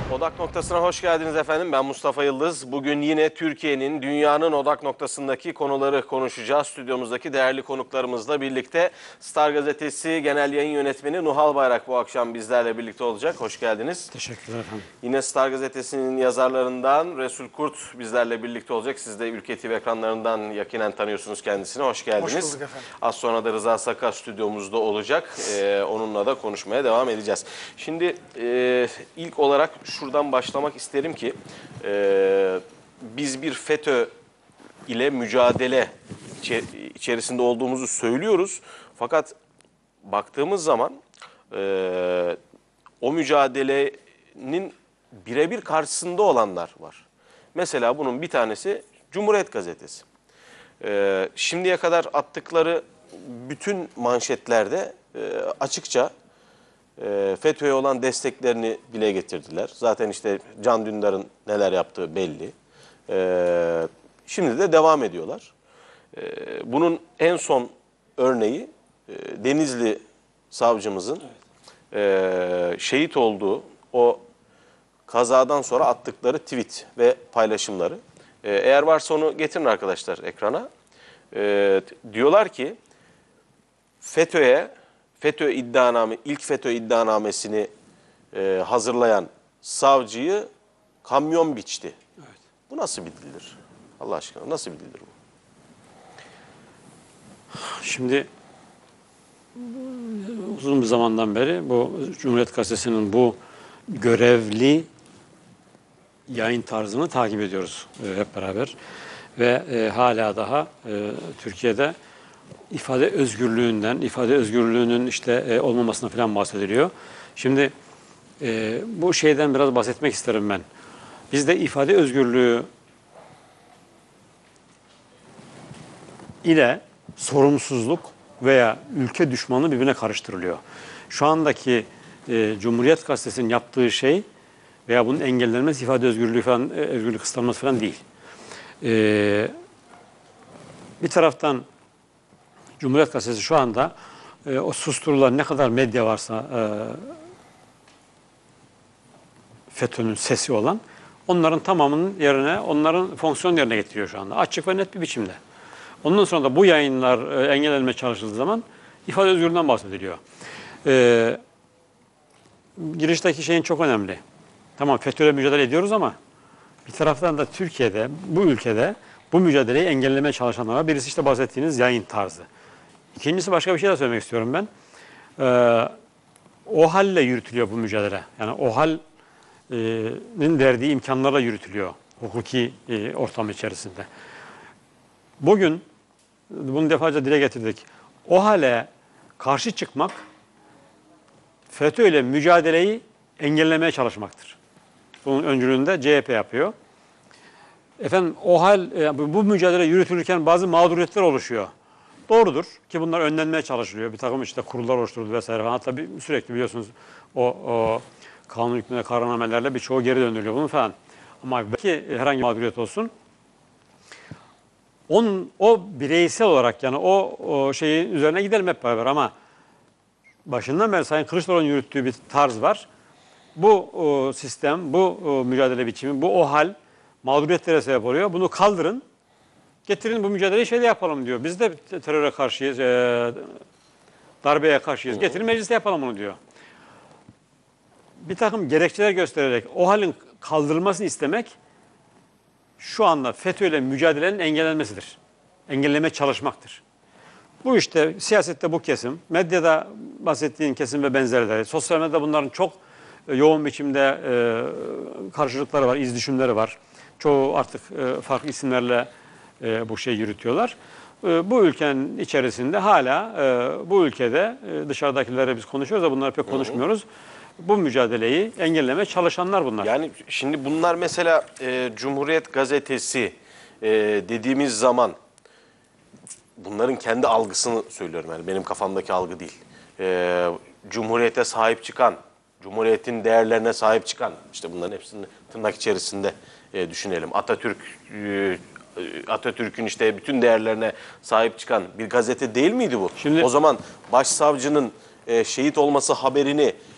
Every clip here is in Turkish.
Odak noktasına hoş geldiniz efendim. Ben Mustafa Yıldız. Bugün yine Türkiye'nin, dünyanın odak noktasındaki konuları konuşacağız. Stüdyomuzdaki değerli konuklarımızla birlikte Star Gazetesi Genel Yayın Yönetmeni Nuhal Bayrak bu akşam bizlerle birlikte olacak. Hoş geldiniz. Teşekkürler efendim. Yine Star Gazetesi'nin yazarlarından Resul Kurt bizlerle birlikte olacak. Siz de Ülke TV ekranlarından yakinen tanıyorsunuz kendisini. Hoş geldiniz. Hoş bulduk efendim. Az sonra da Rıza Sakar stüdyomuzda olacak. Onunla da konuşmaya devam edeceğiz. Şimdi ilk olarak şuradan başlamak isterim ki biz bir FETÖ ile mücadele içerisinde olduğumuzu söylüyoruz. Fakat baktığımız zaman o mücadelenin birebir karşısında olanlar var. Mesela bunun bir tanesi Cumhuriyet Gazetesi. Şimdiye kadar attıkları bütün manşetlerde açıkça FETÖ'ye olan desteklerini dile getirdiler. Zaten işte Can Dündar'ın neler yaptığı belli. Şimdi de devam ediyorlar. Bunun en son örneği Denizli savcımızın şehit olduğu o kazadan sonra attıkları tweet ve paylaşımları. Eğer varsa onu getirin arkadaşlar ekrana. Diyorlar ki ilk FETÖ iddianamesini hazırlayan savcıyı kamyon biçti. Evet. Bu nasıl bir dildir? Allah aşkına nasıl bir dildir bu? Şimdi uzun bir zamandan beri bu Cumhuriyet Gazetesi'nin bu görevli yayın tarzını takip ediyoruz hep beraber. Ve hala daha Türkiye'de ifade özgürlüğünün işte olmamasına falan bahsediliyor. Şimdi bu şeyden biraz bahsetmek isterim ben. Bizde ifade özgürlüğü ile sorumsuzluk veya ülke düşmanlığı birbirine karıştırılıyor. Şu andaki Cumhuriyet Gazetesi'nin yaptığı şey veya bunun engellenmesi ifade özgürlüğü falan, özgürlük kısıtlanması falan değil. Bir taraftan Cumhuriyet Gazetesi şu anda o susturulan ne kadar medya varsa FETÖ'nün sesi olan onların tamamının yerine, onların fonksiyon yerine getiriyor şu anda. Açık ve net bir biçimde. Ondan sonra da bu yayınlar engellenmeye çalışıldığı zaman ifade özgürlüğünden bahsediliyor. Girişteki şeyin çok önemli. Tamam FETÖ'yle mücadele ediyoruz ama bir taraftan da Türkiye'de, bu ülkede bu mücadeleyi engellemeye çalışanlar var. Birisi işte bahsettiğiniz yayın tarzı. İkincisi başka bir şey de söylemek istiyorum ben. OHAL'le yürütülüyor bu mücadele. Yani OHAL'nin verdiği imkanlarla yürütülüyor hukuki ortam içerisinde. Bugün bunu defalarca dile getirdik. OHAL'e karşı çıkmak FETÖ ile mücadeleyi engellemeye çalışmaktır. Bunun öncülüğünü de CHP yapıyor. Efendim OHAL bu mücadele yürütülürken bazı mağduriyetler oluşuyor. Doğrudur ki bunlar önlenmeye çalışılıyor. Bir takım işte kurullar oluşturuldu vesaire falan. Hatta sürekli biliyorsunuz o kanun hükmünde kararnamelerle birçoğu geri döndürülüyor bunu falan. Ama belki herhangi bir mağduriyet olsun. O bireysel olarak yani o şeyin üzerine gidelim hep beraber ama başından beri Sayın Kılıçdaroğlu'nun yürüttüğü bir tarz var. Bu sistem, bu mücadele biçimi, bu OHAL mağduriyetlere sebep oluyor. Bunu kaldırın. Getirin bu mücadeleyi şeyle yapalım diyor. Biz de teröre karşıyız, darbeye karşıyız. Getirin mecliste yapalım bunu diyor. Bir takım gerekçeler göstererek o halin kaldırılmasını istemek şu anda FETÖ ile mücadelenin engellenmesidir. Engelleme çalışmaktır. Bu işte siyasette bu kesim, medyada bahsettiğin kesim ve benzerleri, sosyal medyada bunların çok yoğun biçimde karşılıkları var, izdüşümleri var. Çoğu artık farklı isimlerle bu şeyi yürütüyorlar. Bu ülkenin içerisinde hala bu ülkede dışarıdakilerle biz konuşuyoruz da bunları pek konuşmuyoruz. Bu mücadeleyi engellemeye çalışanlar bunlar. Yani şimdi bunlar mesela Cumhuriyet Gazetesi dediğimiz zaman bunların kendi algısını söylüyorum. Yani benim kafamdaki algı değil. Cumhuriyete sahip çıkan, Cumhuriyetin değerlerine sahip çıkan, işte bunların hepsini tırnak içerisinde düşünelim. Atatürk'ün işte bütün değerlerine sahip çıkan bir gazete değil miydi bu? Şimdi, o zaman başsavcının şehit olması haberini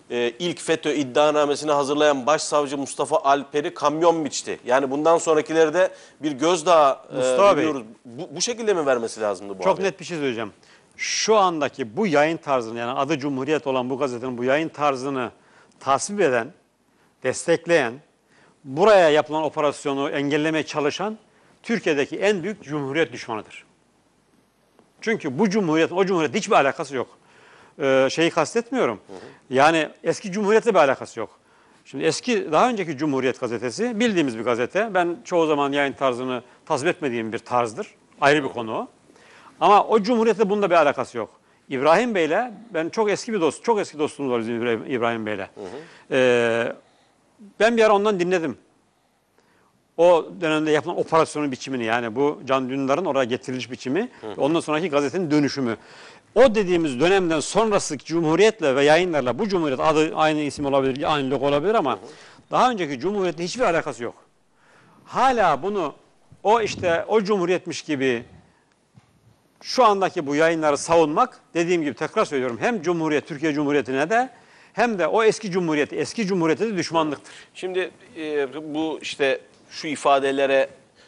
ilk FETÖ iddianamesini hazırlayan Başsavcı Mustafa Alper'i kamyon biçti. Yani bundan sonrakileri de bir gözdağı Mustafa Bey, veriyoruz. Bu şekilde mi vermesi lazımdı bu çok haberi? net bir şey söyleyeceğim. Şu andaki bu yayın tarzını, yani adı Cumhuriyet olan bu gazetenin bu yayın tarzını tasvip eden, destekleyen, buraya yapılan operasyonu engellemeye çalışan Türkiye'deki en büyük cumhuriyet düşmanıdır. Çünkü bu cumhuriyet, o cumhuriyet hiçbir alakası yok. Şeyi kastetmiyorum. Yani eski cumhuriyetle bir alakası yok. Şimdi daha önceki Cumhuriyet gazetesi bildiğimiz bir gazete. Ben çoğu zaman yayın tarzını tasvip etmediğim bir tarzdır. Ayrı bir konu o. Ama o cumhuriyetle bunda bir alakası yok. İbrahim Bey'le ben çok eski bir dost, çok eski dostluğumuz var bizim İbrahim Bey'le. Ben bir ara ondan dinledim. O dönemde yapılan operasyonun biçimini, yani bu Can Dündar'ın oraya getiriliş biçimi, ondan sonraki gazetenin dönüşümü. O dediğimiz dönemden sonrası Cumhuriyet'le ve yayınlarla, bu Cumhuriyet adı aynı isim olabilir, aynı logo olabilir ama daha önceki Cumhuriyet'le hiçbir alakası yok. Hala bunu o Cumhuriyetmiş gibi şu andaki bu yayınları savunmak, dediğim gibi tekrar söylüyorum, hem Cumhuriyet, Türkiye Cumhuriyeti'ne de hem de o eski Cumhuriyet'e de düşmanlıktır. Şimdi bu işte şu ifadelere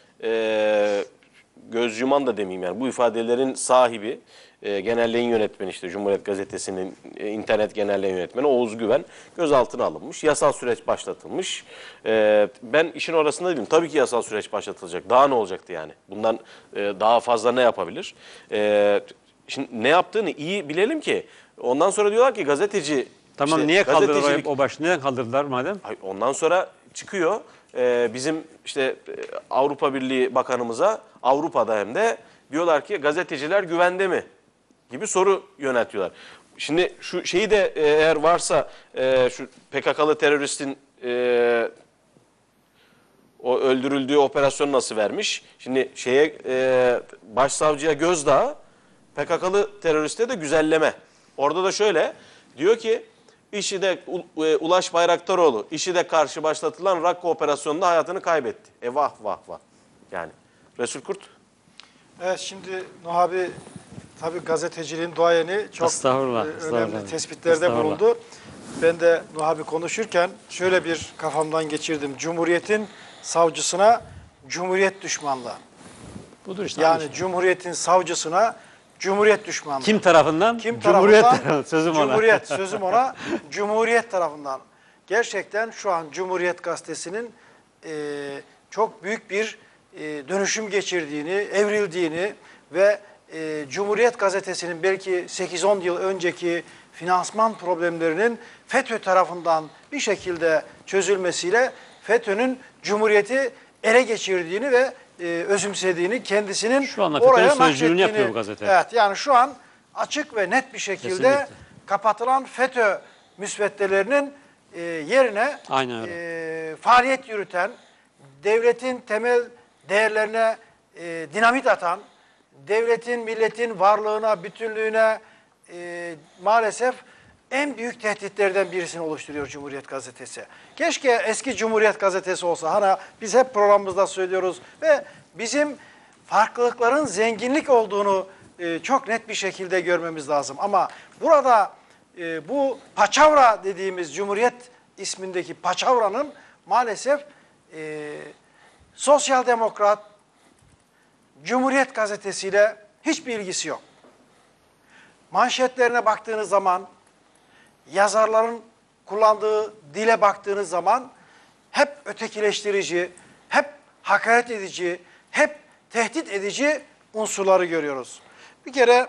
göz yuman da demeyeyim, yani bu ifadelerin sahibi genel yayın yönetmeni, işte Cumhuriyet Gazetesi'nin internet genel yayın yönetmeni Oğuz Güven gözaltına alınmış. Yasal süreç başlatılmış. Ben işin orasında değilim. Tabii ki yasal süreç başlatılacak. Daha ne olacaktı yani? Bundan daha fazla ne yapabilir? Şimdi ne yaptığını iyi bilelim ki. Ondan sonra diyorlar ki gazeteci... Tamam, işte, niye kaldırdılar gazetecilik... o baş? Neden kaldırdılar madem? Ondan sonra çıkıyor bizim işte Avrupa Birliği Bakanımıza, Avrupa'da hem de diyorlar ki gazeteciler güvende mi gibi soru yöneltiyorlar. Şimdi şu şeyi de eğer varsa şu PKK'lı teröristin o öldürüldüğü operasyonu nasıl vermiş? Şimdi başsavcıya gözdağı, PKK'lı teröriste de güzelleme. Orada da şöyle diyor ki, İŞİD'e Ulaş Bayraktaroğlu, İŞİD'e karşı başlatılan Rakka operasyonunda hayatını kaybetti. Vah vah vah. Yani Resul Kurt. Evet, şimdi Nuh abi tabii gazeteciliğin duayeni çok önemli tespitlerde bulundu. Ben de Nuh abi konuşurken şöyle bir kafamdan geçirdim. Cumhuriyetin savcısına Cumhuriyet düşmanlığı. Budur işte. Yani Cumhuriyetin savcısına Cumhuriyet düşmanlığı. Kim tarafından? Kim Cumhuriyet tarafından? sözüm ona. Cumhuriyet sözüm ona. Cumhuriyet tarafından. Gerçekten şu an Cumhuriyet Gazetesi'nin çok büyük bir dönüşüm geçirdiğini, evrildiğini ve Cumhuriyet Gazetesi'nin belki 8-10 yıl önceki finansman problemlerinin FETÖ tarafından bir şekilde çözülmesiyle FETÖ'nün Cumhuriyet'i ele geçirdiğini ve özümsediğini, kendisinin şu anda oraya sözcülüğünü yapıyor bu gazete. Evet, yani şu an açık ve net bir şekilde kesinlikle kapatılan FETÖ müsveddelerinin yerine faaliyet yürüten, devletin temel değerlerine dinamit atan, devletin, milletin varlığına, bütünlüğüne maalesef en büyük tehditlerden birisini oluşturuyor Cumhuriyet Gazetesi. Keşke eski Cumhuriyet Gazetesi olsa. Hani biz hep programımızda söylüyoruz ve bizim farklılıkların zenginlik olduğunu çok net bir şekilde görmemiz lazım. Ama burada bu paçavra dediğimiz Cumhuriyet ismindeki paçavranın maalesef Sosyal Demokrat Cumhuriyet Gazetesi'yle hiçbir ilgisi yok. Manşetlerine baktığınız zaman, yazarların kullandığı dile baktığınız zaman hep ötekileştirici, hep hakaret edici, hep tehdit edici unsurları görüyoruz. Bir kere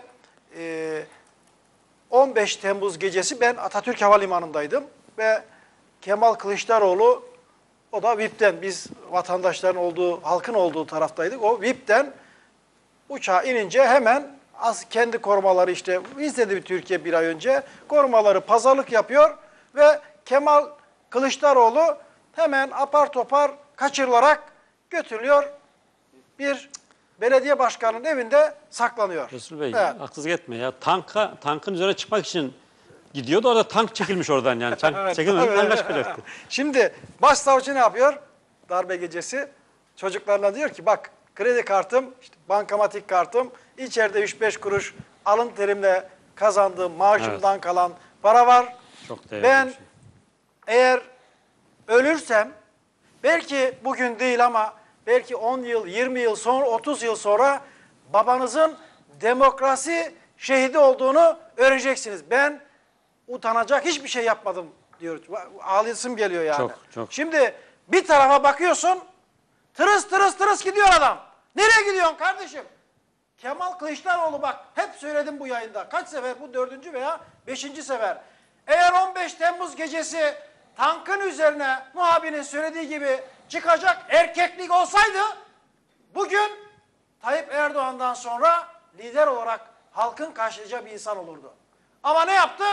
15 Temmuz gecesi ben Atatürk Havalimanı'ndaydım ve Kemal Kılıçdaroğlu, o da VIP'ten, biz vatandaşların olduğu, halkın olduğu taraftaydık. O VIP'ten uçağa inince hemen kendi korumaları, işte izledi bir Türkiye bir ay önce, korumaları pazarlık yapıyor ve Kemal Kılıçdaroğlu hemen apar topar kaçırılarak götürülüyor, bir belediye başkanının evinde saklanıyor. Resul Bey, evet, haksızlık etme ya. Tankın üzerine çıkmak için gidiyordu, orada tank çekilmiş oradan yani. Evet, çekilmedi, tanka çıkacaktı. Şimdi başsavcı ne yapıyor? Darbe gecesi çocuklarına diyor ki, bak kredi kartım, işte bankamatik kartım, içeride 3-5 kuruş alın terimle kazandığım maaşımdan kalan para var. Çok değerli Ben bir şey. eğer ölürsem belki bugün değil ama belki 10 yıl, 20 yıl sonra, 30 yıl sonra babanızın demokrasi şehidi olduğunu öğreneceksiniz. Ben utanacak hiçbir şey yapmadım diyor. Ağlayasım geliyor yani. Çok. Şimdi bir tarafa bakıyorsun, tırıs tırıs tırıs gidiyor adam. Nereye gidiyorsun kardeşim? Kemal Kılıçdaroğlu bak hep söyledim bu yayında. Kaç sefer bu 4. veya 5. sefer. Eğer 15 Temmuz gecesi tankın üzerine muhabinin söylediği gibi çıkacak erkeklik olsaydı bugün Tayyip Erdoğan'dan sonra lider olarak halkın karşılayacağı bir insan olurdu. Ama ne yaptı?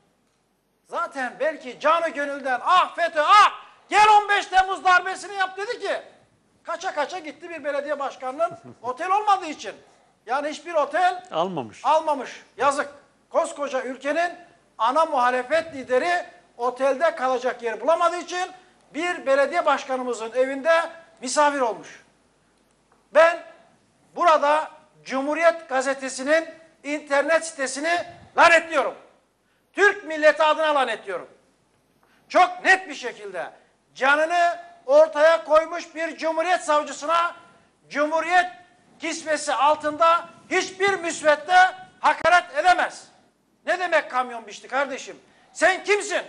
Zaten belki canı gönülden ah FETÖ ah gel 15 Temmuz darbesini yap dedi ki kaça kaça gitti bir belediye başkanının otel olmadığı için. Yani hiçbir otel almamış. Yazık. Koskoca ülkenin ana muhalefet lideri otelde kalacak yer bulamadığı için bir belediye başkanımızın evinde misafir olmuş. Ben burada Cumhuriyet Gazetesi'nin internet sitesini lanetliyorum. Türk milleti adına lanetliyorum. Çok net bir şekilde canını ortaya koymuş bir Cumhuriyet savcısına Cumhuriyet kisvesi altında hiçbir müsvedde hakaret edemez. Ne demek kamyon biçti kardeşim? Sen kimsin?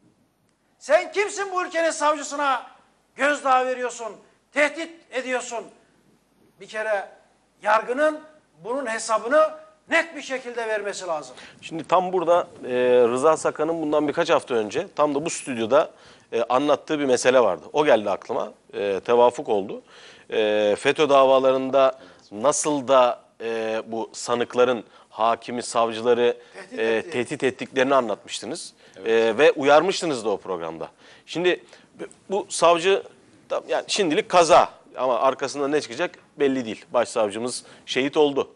Sen kimsin bu ülkenin savcısına gözdağı veriyorsun, tehdit ediyorsun? Bir kere yargının bunun hesabını net bir şekilde vermesi lazım. Şimdi tam burada Rıza Sakan'ın bundan birkaç hafta önce tam da bu stüdyoda anlattığı bir mesele vardı. O geldi aklıma. Tevafuk oldu. FETÖ davalarında nasıl da bu sanıkların hakimi, savcıları tehdit ettiklerini anlatmıştınız. Evet. Ve uyarmıştınız da o programda. Şimdi bu savcı yani şimdilik kaza ama arkasında ne çıkacak belli değil. Başsavcımız şehit oldu.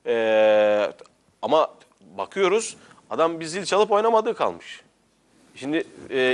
Ama bakıyoruz adam bir zil çalıp oynamadığı kalmış. Şimdi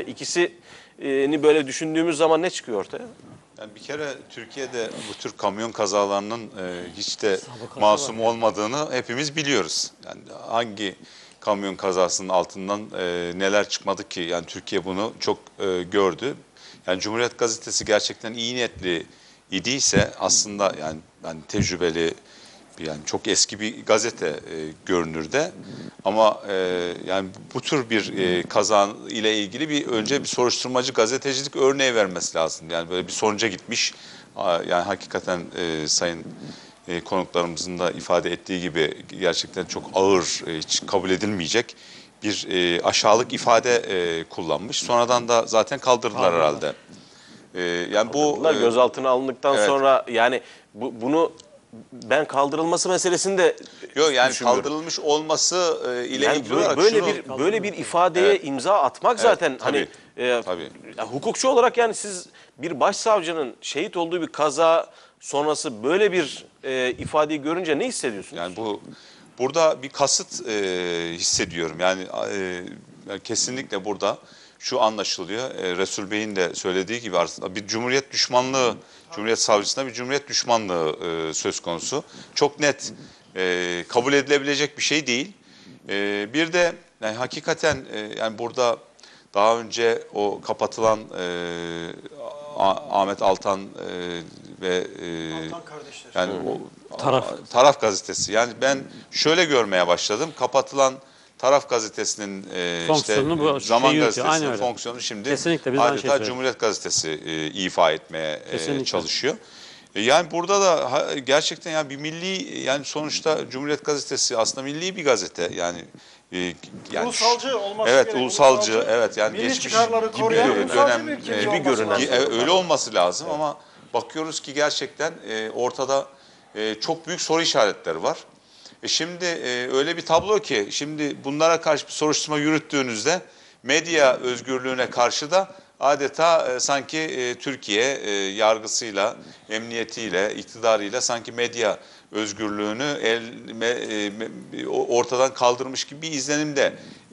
ikisini böyle düşündüğümüz zaman ne çıkıyor ortaya? Yani bir kere Türkiye'de bu tür kamyon kazalarının hiç de masum olmadığını hepimiz biliyoruz. Yani hangi kamyon kazasının altından neler çıkmadı ki? Yani Türkiye bunu çok gördü. Yani Cumhuriyet Gazetesi gerçekten iyi niyetli idiyse aslında yani tecrübeli yani çok eski bir gazete görünürde ama yani bu tür bir kaza ile ilgili önce bir soruşturmacı gazetecilik örneği vermesi lazım. Yani böyle bir sonuca gitmiş yani hakikaten sayın konuklarımızın da ifade ettiği gibi gerçekten çok ağır, hiç kabul edilmeyecek bir aşağılık ifade kullanmış. Sonradan da zaten kaldırdılar herhalde. Yani bu gözaltına alındıktan sonra yani bunu ben kaldırılması meselesini de yok yani kaldırılmış olması ile yani ilgili olarak böyle bir ifadeye imza atmak zaten tabii, hani tabii. Hukukçu olarak yani siz bir başsavcının şehit olduğu bir kaza sonrası böyle bir ifadeyi görünce ne hissediyorsunuz? Yani burada bir kasıt hissediyorum. Yani kesinlikle burada şu anlaşılıyor. Resul Bey'in de söylediği gibi aslında bir cumhuriyet düşmanlığı, Cumhuriyet Savcısına bir cumhuriyet düşmanlığı söz konusu. Çok net kabul edilebilecek bir şey değil. Bir de yani hakikaten yani burada daha önce o kapatılan Ahmet Altan ve Altan kardeşler. yani o Taraf gazetesi. Yani ben şöyle görmeye başladım. Kapatılan Taraf gazetesinin Zaman Gazetesi'nin fonksiyonu şimdi adeta Cumhuriyet Gazetesi ifa etmeye çalışıyor. Yani burada da gerçekten yani bir milli yani sonuçta Cumhuriyet Gazetesi aslında milli bir gazete yani ulusalcı olması evet gerek. Ulusalcı evet yani milli geçmiş çıkarları koruyan dönem gibi görünen öyle olması lazım ama bakıyoruz ki gerçekten ortada çok büyük soru işaretleri var. Şimdi öyle bir tablo ki şimdi bunlara karşı bir soruşturma yürüttüğünüzde medya özgürlüğüne karşı da adeta sanki Türkiye yargısıyla, emniyetiyle, iktidarıyla sanki medya özgürlüğünü ortadan kaldırmış gibi bir izlenimde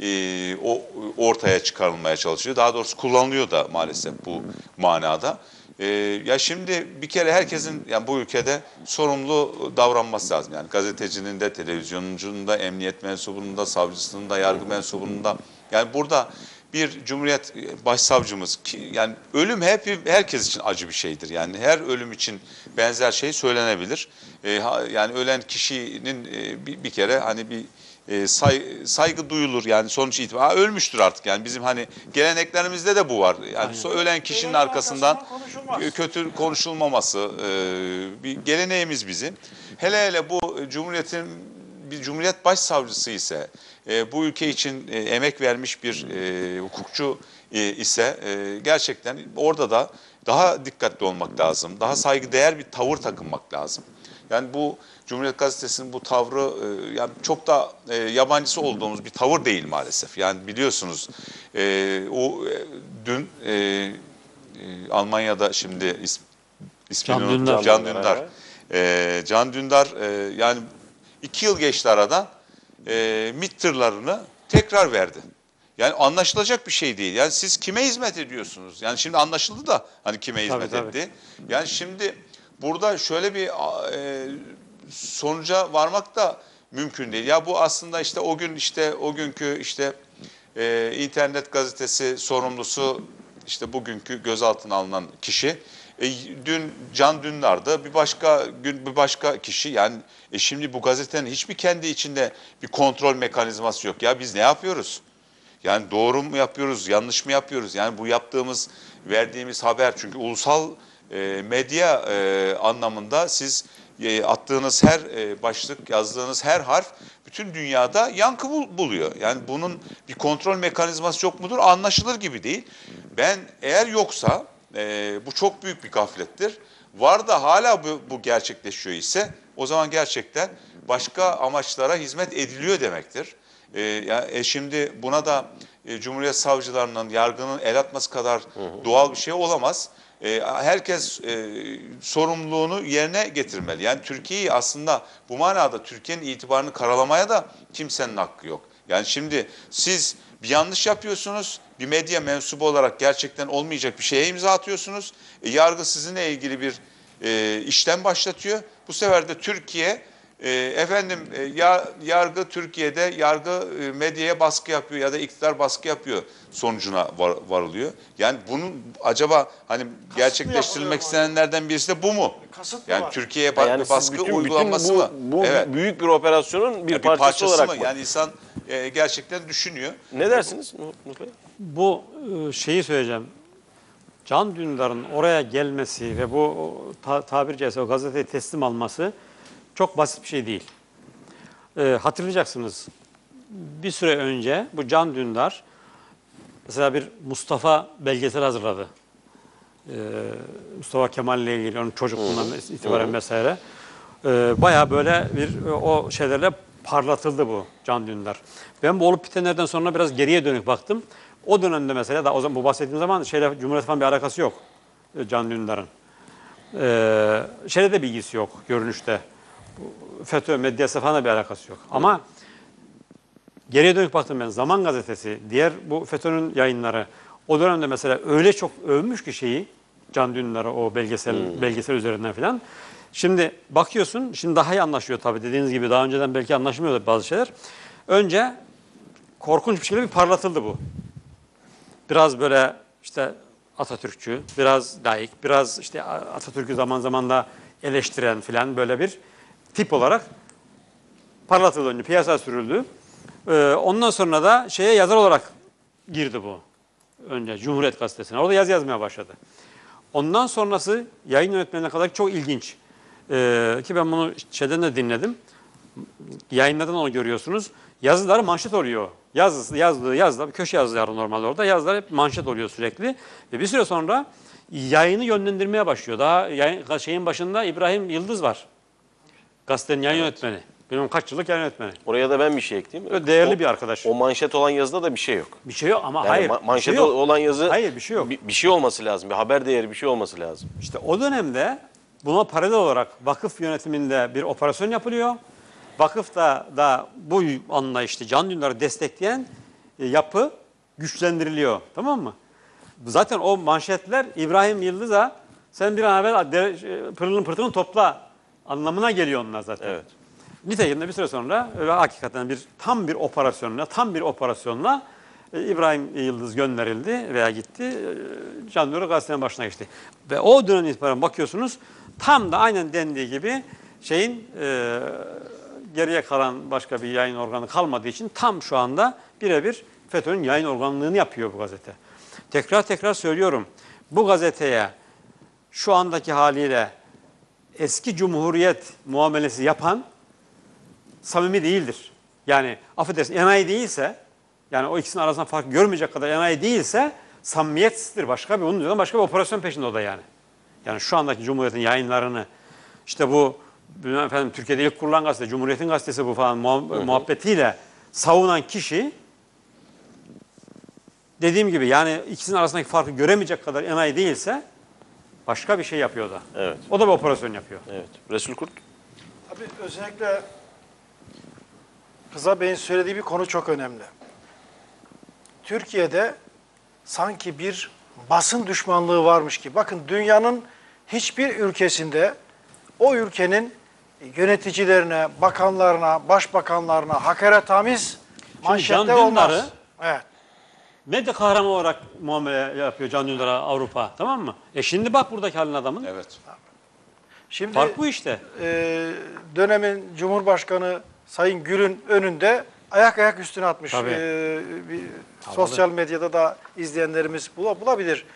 ortaya çıkarılmaya çalışıyor. Daha doğrusu kullanılıyor da maalesef bu manada. Ya şimdi bir kere herkesin yani bu ülkede sorumlu davranması lazım. Yani gazetecinin de, televizyoncunun da, emniyet mensubunun da, savcısının da, yargı mensubunun da. Yani burada bir Cumhuriyet Başsavcımız ki yani ölüm herkes için acı bir şeydir. Yani her ölüm için benzer şey söylenebilir. Yani ölen kişinin bir kere hani bir saygı duyulur yani sonuç itibariyle ölmüştür artık yani bizim hani geleneklerimizde de bu var. Yani ölen kişinin Ölenin arkasından konuşulmaz. kötü konuşulmaması bir geleneğimiz bizim. Hele bu Cumhuriyet'in bir Cumhuriyet Başsavcısı ise bu ülke için emek vermiş bir hukukçu ise gerçekten orada da daha dikkatli olmak lazım. Daha saygıdeğer bir tavır takınmak lazım. Yani bu Cumhuriyet Gazetesi'nin bu tavrı yani çok da yabancısı olduğumuz bir tavır değil maalesef. Yani biliyorsunuz dün Almanya'da şimdi ismini Can unuttum. Dündar. Can Dündar. Can Dündar yani 2 yıl geçti aradan MİT tırlarını tekrar verdi. Yani anlaşılacak bir şey değil. Yani siz kime hizmet ediyorsunuz? Yani şimdi anlaşıldı da hani kime hizmet Tabii. etti. Yani şimdi burada şöyle bir sonuca varmak da mümkün değil. Ya bu aslında işte o gün işte o günkü işte internet gazetesi sorumlusu işte bugünkü gözaltına alınan kişi dün Can Dündar'dı bir başka kişi yani şimdi bu gazetenin hiçbir kendi içinde bir kontrol mekanizması yok. Ya biz ne yapıyoruz? Yani doğru mu yapıyoruz, yanlış mı yapıyoruz? Yani bu yaptığımız, verdiğimiz haber çünkü ulusal medya anlamında siz attığınız her başlık, yazdığınız her harf bütün dünyada yankı buluyor. Yani bunun bir kontrol mekanizması yok mudur? Anlaşılır gibi değil. Eğer yoksa bu çok büyük bir gaflettir. Var da hala bu gerçekleşiyor ise o zaman gerçekten başka amaçlara hizmet ediliyor demektir. Şimdi buna da Cumhuriyet savcılarının, yargının el atması kadar doğal bir şey olamaz. Herkes sorumluluğunu yerine getirmeli. Yani Türkiye'yi aslında bu manada Türkiye'nin itibarını karalamaya da kimsenin hakkı yok. Yani şimdi siz bir yanlış yapıyorsunuz, bir medya mensubu olarak gerçekten olmayacak bir şeye imza atıyorsunuz. Yargı sizinle ilgili bir işlem başlatıyor. Bu sefer de Türkiye yargı Türkiye'de yargı medyaya baskı yapıyor ya da iktidar baskı yapıyor sonucuna varılıyor. Yani bunun acaba hani gerçekleştirilmek istenenlerden birisi de bu mu? Kasıt mı Yani var? Türkiye'ye Yani siz baskı uygulanması bu, mı? bu Evet. büyük bir operasyonun bir Yani parçası olarak mı? Yani insan gerçekten düşünüyor. Ne dersiniz Nuh Bey? Bu şeyi söyleyeceğim. Can Dündar'ın oraya gelmesi ve bu tabiri caizse o gazeteyi teslim alması çok basit bir şey değil. Hatırlayacaksınız. Bir süre önce bu Can Dündar mesela bir Mustafa belgesel hazırladı. Mustafa Kemal ile ilgili onun çocukluğundan itibaren vesaire. Bayağı böyle o şeylerle parlatıldı bu Can Dündar. Ben bu olup bitenlerden sonra biraz geriye dönük baktım. O dönemde mesela da o zaman bu bahsettiğim zaman Cumhuriyet falan bir alakası yok Can Dündar'ın. Şeyle de bilgisi yok görünüşte. FETÖ medyası falan da bir alakası yok. Ama geriye dönük baktım ben Zaman Gazetesi, diğer bu FETÖ'nün yayınları o dönemde mesela öyle çok övmüş ki şeyi Can Dündar'ı o belgesel üzerinden falan. Şimdi bakıyorsun, şimdi daha iyi anlaşılıyor tabii dediğiniz gibi daha önceden belki anlaşılmıyordu bazı şeyler. Önce korkunç bir şekilde bir parlatıldı bu. Biraz böyle işte Atatürkçü, biraz laik, biraz işte Atatürk'ü zaman zaman da eleştiren filan böyle bir tip olarak parlatıldı önce, piyasaya sürüldü. Ondan sonra da yazar olarak girdi bu. Önce Cumhuriyet Gazetesi'ne. Orada yazı yazmaya başladı. Ondan sonrası yayın yönetmenine kadar çok ilginç. Ki ben bunu şeyden de dinledim. Yayınlardan onu görüyorsunuz. Yazıları manşet oluyor. Yazdığı köşe yazıları normalde orada. Yazılar hep manşet oluyor sürekli. Ve bir süre sonra yayını yönlendirmeye başlıyor. Daha şeyin başında İbrahim Yıldız var. Gazetenin yayın yönetmeni. Bilmem kaç yıllık yayın yönetmeni. Oraya da ben bir şey ekleyeyim. Öyle değerli bir arkadaş. O manşet olan yazıda da bir şey yok. Bir şey yok ama Yani hayır. manşet bir şey yok. olan yazı Hayır bir şey yok. bir şey olması lazım. Bir haber değeri bir şey olması lazım. İşte o dönemde buna paralel olarak vakıf yönetiminde bir operasyon yapılıyor. Vakıfta da bu anlayışlı Can Dündar'ı destekleyen yapı güçlendiriliyor. Tamam mı? Zaten o manşetler İbrahim Yıldız'a sen bir an evvel pırılın pırtılın topla anlamına geliyor onlar zaten. Evet. Nitekim de bir süre sonra hakikaten tam bir operasyonla İbrahim Yıldız gönderildi veya gitti. Can Dündar gazetenin başına geçti. Ve o dönem itibaren bakıyorsunuz tam da aynen dendiği gibi geriye kalan başka bir yayın organı kalmadığı için tam şu anda birebir FETÖ'nün yayın organlığını yapıyor bu gazete. Tekrar söylüyorum. Bu gazeteye şu andaki haliyle eski Cumhuriyet muamelesi yapan samimi değildir. Yani affedersin enayi değilse, yani o ikisinin arasında fark görmeyecek kadar enayi değilse samimiyetsizdir. Bunun üzerine başka bir operasyon peşinde o da yani. Yani şu andaki Cumhuriyet'in yayınlarını işte bu efendim Türkiye'de ilk kurulan gazete, Cumhuriyet'in gazetesi bu falan muhabbetiyle savunan kişi dediğim gibi yani ikisinin arasındaki farkı göremeyecek kadar enayi değilse başka bir şey yapıyor da. Evet. O da bir operasyon yapıyor. Evet. Resul Kurt. Tabii özellikle Rıza Bey'in söylediği bir konu çok önemli. Türkiye'de sanki bir basın düşmanlığı varmış ki. Bakın dünyanın hiçbir ülkesinde o ülkenin yöneticilerine, bakanlarına, başbakanlarına hakaretamiz manşetler Can olmaz. Dündar'ı Evet. medya kahramanı olarak muamele yapıyor Can Dündar'a Avrupa, tamam mı? Şimdi bak buradaki halin adamın. Evet. Şimdi Fark bu işte. Dönemin Cumhurbaşkanı Sayın Gül'ün önünde ayak üstüne atmış. Tabii. Bir sosyal medyada da izleyenlerimiz bulabilir.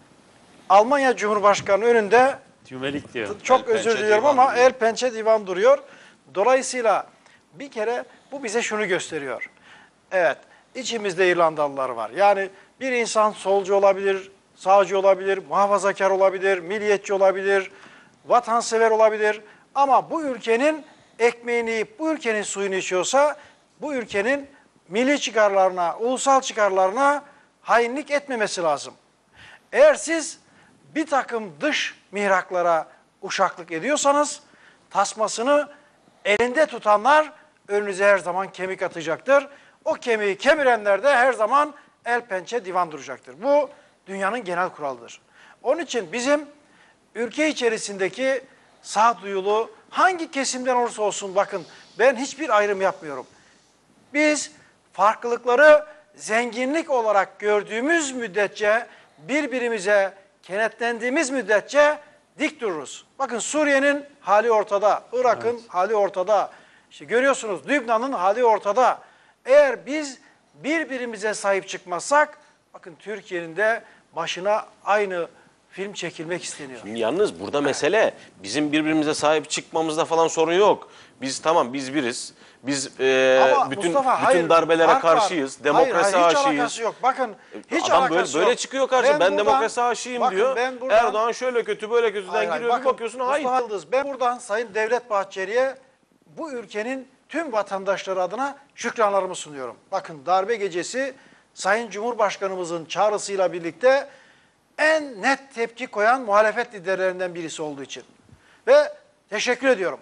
Almanya Cumhurbaşkanı önünde Tümelik diyor. çok El özür pençe diliyorum divan ama duruyor. el pençe divan duruyor. Dolayısıyla bir kere bu bize şunu gösteriyor. Evet, içimizde İrlandalılar var. Yani bir insan solcu olabilir, sağcı olabilir, muhafazakar olabilir, milliyetçi olabilir, vatansever olabilir. Ama bu ülkenin ekmeğini yiyip bu ülkenin suyunu içiyorsa bu ülkenin milli çıkarlarına, ulusal çıkarlarına hainlik etmemesi lazım. Eğer siz bir takım dış mihraklara uşaklık ediyorsanız tasmasını elinde tutanlar önünüze her zaman kemik atacaktır. O kemiği kemirenler de her zaman el pençe divan duracaktır. Bu dünyanın genel kuralıdır. Onun için bizim ülke içerisindeki sağduyulu hangi kesimden olursa olsun bakın ben hiçbir ayrım yapmıyorum. Biz farklılıkları zenginlik olarak gördüğümüz müddetçe birbirimize kenetlendiğimiz müddetçe dik dururuz. Bakın Suriye'nin hali ortada, Irak'ın hali ortada. İşte görüyorsunuz Lübnan'ın hali ortada. Eğer biz birbirimize sahip çıkmazsak bakın Türkiye'nin de başına aynı film çekilmek isteniyor. Yalnız burada mesele bizim birbirimize sahip çıkmamızda falan sorun yok. Biz biriz. Biz Ama bütün Mustafa, hayır, darbelere fark var. karşıyız. Demokrasi Hayır, hiç aşığıyız. alakası yok. Bakın hiç Adam alakası böyle yok. çıkıyor karşı. Ben demokrasi aşığıyım bakın, diyor. ben buradan- Erdoğan şöyle kötü böyle kötüden giriyor. Bir bakıyorsun hayır. Mustafa Yıldız, ben buradan Sayın Devlet Bahçeli'ye bu ülkenin tüm vatandaşları adına şükranlarımı sunuyorum. Bakın darbe gecesi Sayın Cumhurbaşkanımızın çağrısıyla birlikte en net tepki koyan muhalefet liderlerinden birisi olduğu için. Ve teşekkür ediyorum.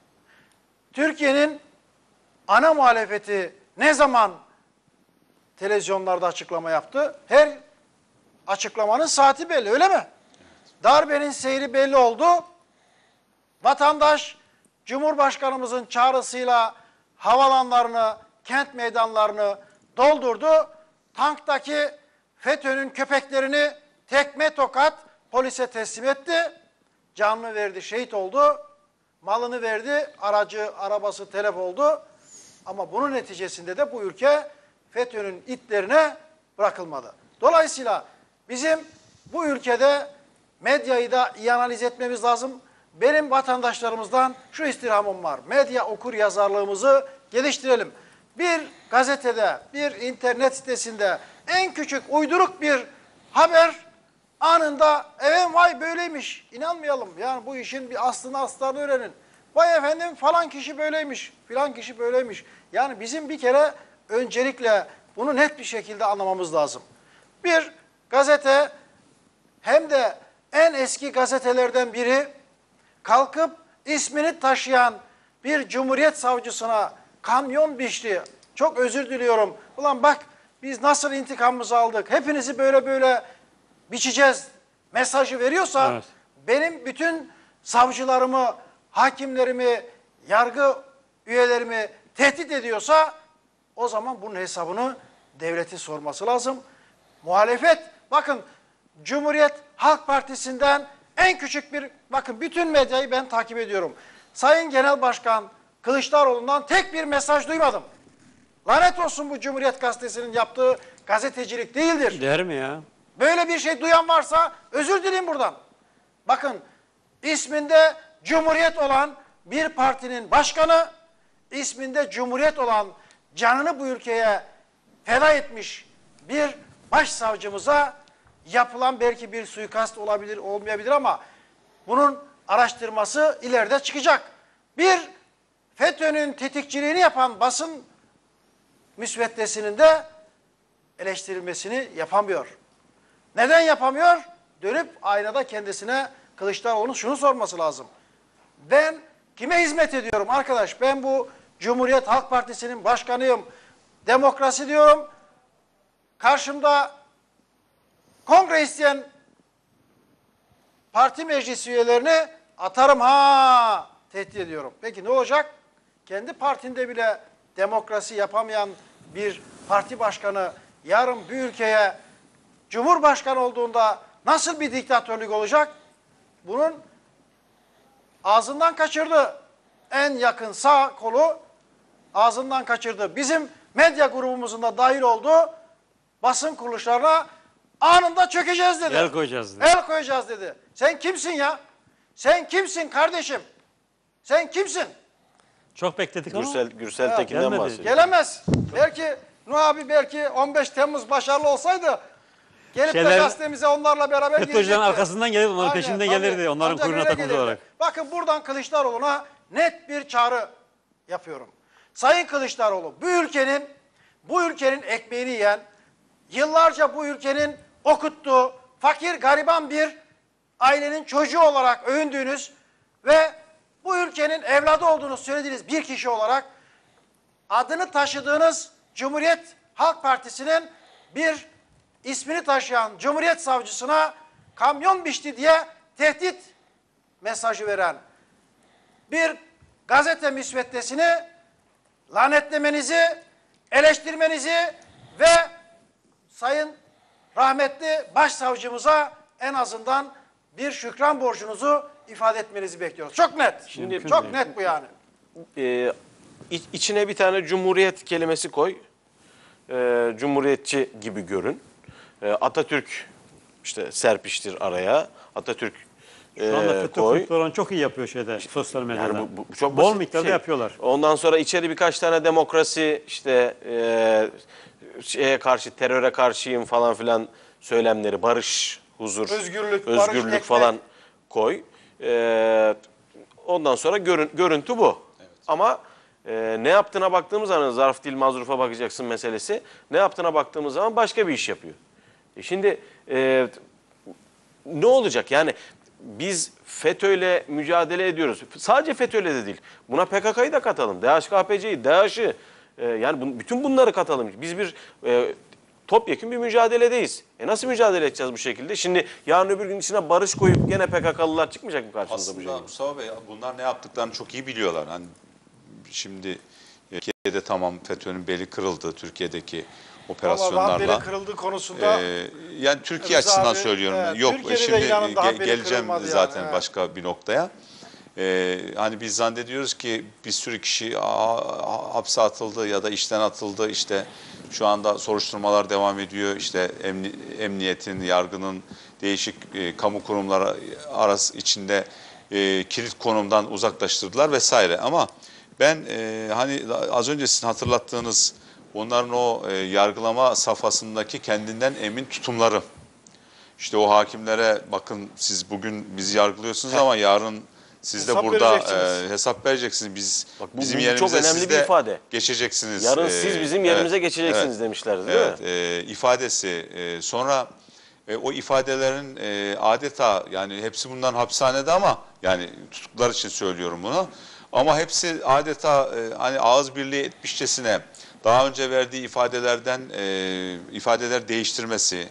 Türkiye'nin ana muhalefeti ne zaman televizyonlarda açıklama yaptı? Her açıklamanın saati belli, öyle mi? Darbenin seyri belli oldu. Vatandaş Cumhurbaşkanımızın çağrısıyla havalanlarını, kent meydanlarını doldurdu. Tanktaki FETÖ'nün köpeklerini tekme tokat polise teslim etti. Canını verdi, şehit oldu. Malını verdi, arabası telef oldu. Ama bunun neticesinde de bu ülke FETÖ'nün itlerine bırakılmadı. Dolayısıyla bizim bu ülkede medyayı da iyi analiz etmemiz lazım. Benim vatandaşlarımızdan şu istirhamım var. Medya okur yazarlığımızı geliştirelim. Bir gazetede, bir internet sitesinde en küçük uyduruk bir haber anında evet vay böyleymiş inanmayalım. Yani bu işin bir aslarını öğrenin. Vay efendim falan kişi böyleymiş, filan kişi böyleymiş. Yani bizim bir kere öncelikle bunu net bir şekilde anlamamız lazım. Bir gazete hem de en eski gazetelerden biri kalkıp ismini taşıyan bir cumhuriyet savcısına kamyon biçti. Çok özür diliyorum. Ulan bak biz nasıl intikamımızı aldık. Hepinizi böyle biçeceğiz mesajı veriyorsa Evet. benim bütün savcılarımı, hakimlerimi, yargı üyelerimi tehdit ediyorsa o zaman bunun hesabını devletin sorması lazım. Muhalefet, bakın Cumhuriyet Halk Partisi'nden en küçük bir, bakın bütün medyayı ben takip ediyorum. Sayın Genel Başkan Kılıçdaroğlu'ndan tek bir mesaj duymadım. Lanet olsun bu Cumhuriyet Gazetesi'nin yaptığı gazetecilik değildir. Der mi ya? Böyle bir şey duyan varsa özür dileyin buradan. Bakın isminde Cumhuriyet olan bir partinin başkanı, isminde Cumhuriyet olan canını bu ülkeye feda etmiş bir başsavcımıza yapılan belki bir suikast olabilir, olmayabilir ama bunun araştırması ileride çıkacak. Bir FETÖ'nün tetikçiliğini yapan basın müsveddesinin de eleştirilmesini yapamıyor. Neden yapamıyor? Dönüp aynada kendisine Kılıçdaroğlu'nun şunu sorması lazım. Ben kime hizmet ediyorum arkadaş? Ben bu Cumhuriyet Halk Partisi'nin başkanıyım. Demokrasi diyorum. Karşımda kongre isteyen parti meclis üyelerini atarım ha tehdit ediyorum. Peki ne olacak? Kendi partinde bile demokrasi yapamayan bir parti başkanı yarın bir ülkeye Cumhurbaşkanı olduğunda nasıl bir diktatörlük olacak? Bunun ağzından kaçırdı. En yakın sağ kolu ağzından kaçırdı. Bizim medya grubumuzun da dahil olduğu basın kuruluşlarına anında çökeceğiz dedi. El koyacağız dedi. El koyacağız dedi. Sen kimsin ya? Sen kimsin kardeşim? Sen kimsin? Çok bekledik ama. Gürsel Ha, Tekin'den gelmedi. bahsediyor. Gelemez. Belki Nuh abi belki 15 Temmuz başarılı olsaydı gelip de Şeyler- gazetemize onlarla beraber FETÖ'cülerin gelecekti. arkasından gelip onların Aynen, peşinden tabii. gelirdi. Onların Ancak kuyruğuna öyle takıldı gelirdi. olarak. Bakın buradan Kılıçdaroğlu'na net bir çağrı yapıyorum. Sayın Kılıçdaroğlu, bu ülkenin ekmeğini yiyen, yıllarca bu ülkenin okuttuğu, fakir gariban bir ailenin çocuğu olarak övündüğünüz ve bu ülkenin evladı olduğunu söylediğiniz bir kişi olarak adını taşıdığınız Cumhuriyet Halk Partisi'nin bir ismini taşıyan Cumhuriyet Savcısına kamyon biçti diye tehdit mesajı veren bir gazete müsveddesini lanetlemenizi, eleştirmenizi ve Sayın rahmetli başsavcımıza en azından bir şükran borcunuzu ifade etmenizi bekliyoruz. Çok net. Şimdi- çok net bu yani. İçine bir tane cumhuriyet kelimesi koy. Cumhuriyetçi gibi görün. Atatürk işte serpiştir araya. Atatürk Şu anda FETÖ koy. Kılıçdaroğlu çok iyi yapıyor şeyde, sosyal medyada. Yani bu çok Bol basit bir miktarda şey. yapıyorlar. Ondan sonra içeri birkaç tane demokrasi işte şeye karşı, teröre karşıyım falan filan söylemleri, barış, huzur, Özgürlük, barış, özgürlük ekmek. falan koy. Ondan sonra görüntü bu. Ama ne yaptığına baktığımız zaman zarf dil mazrufa bakacaksın meselesi. Ne yaptığına baktığımız zaman başka bir iş yapıyor. Şimdi ne olacak? Yani biz FETÖ'yle mücadele ediyoruz. Sadece FETÖ'yle de değil. Buna PKK'yı da katalım. DHKPC'yi, DAEŞ'ı yani bütün bunları katalım. Biz bir topyekun bir mücadeledeyiz. Nasıl mücadele edeceğiz bu şekilde? Şimdi yarın öbür gün içine barış koyup gene PKK'lılar çıkmayacak mı karşımıza bu Aslında şekilde? Mustafa Bey bunlar ne yaptıklarını çok iyi biliyorlar. Hani şimdi Türkiye'de tamam FETÖ'nün beli kırıldı Türkiye'deki Ama operasyonlarla. haberi kırıldığı konusunda Yani Türkiye Rıza açısından abi, söylüyorum. evet, Yok Türkiye'de de şimdi inanın daha beri geleceğim kırılmadı zaten yani, evet. başka bir noktaya. Hani biz zannediyoruz ki bir sürü kişi hapse atıldı ya da işten atıldı. İşte şu anda soruşturmalar devam ediyor. İşte emniyetin, yargının değişik kamu kurumları arası içinde kilit konumdan uzaklaştırdılar vesaire. Ama ben hani az önce sizin hatırlattığınız onların o yargılama safhasındaki kendinden emin tutumları. İşte o hakimlere bakın siz bugün bizi yargılıyorsunuz ama yarın siz de Hesap burada vereceksiniz. hesap vereceksiniz. Biz Bak bu bizim çok yerimize önemli siz bir de ifade. geçeceksiniz. Yarın siz bizim yerimize geçeceksiniz evet, demişlerdi değil mi? evet, ifadesi. Sonra o ifadelerin adeta yani hepsi bundan hapishanede ama yani tutuklar için söylüyorum bunu. Ama hepsi adeta hani ağız birliği etmişçesine daha önce verdiği ifadeler değiştirmesi,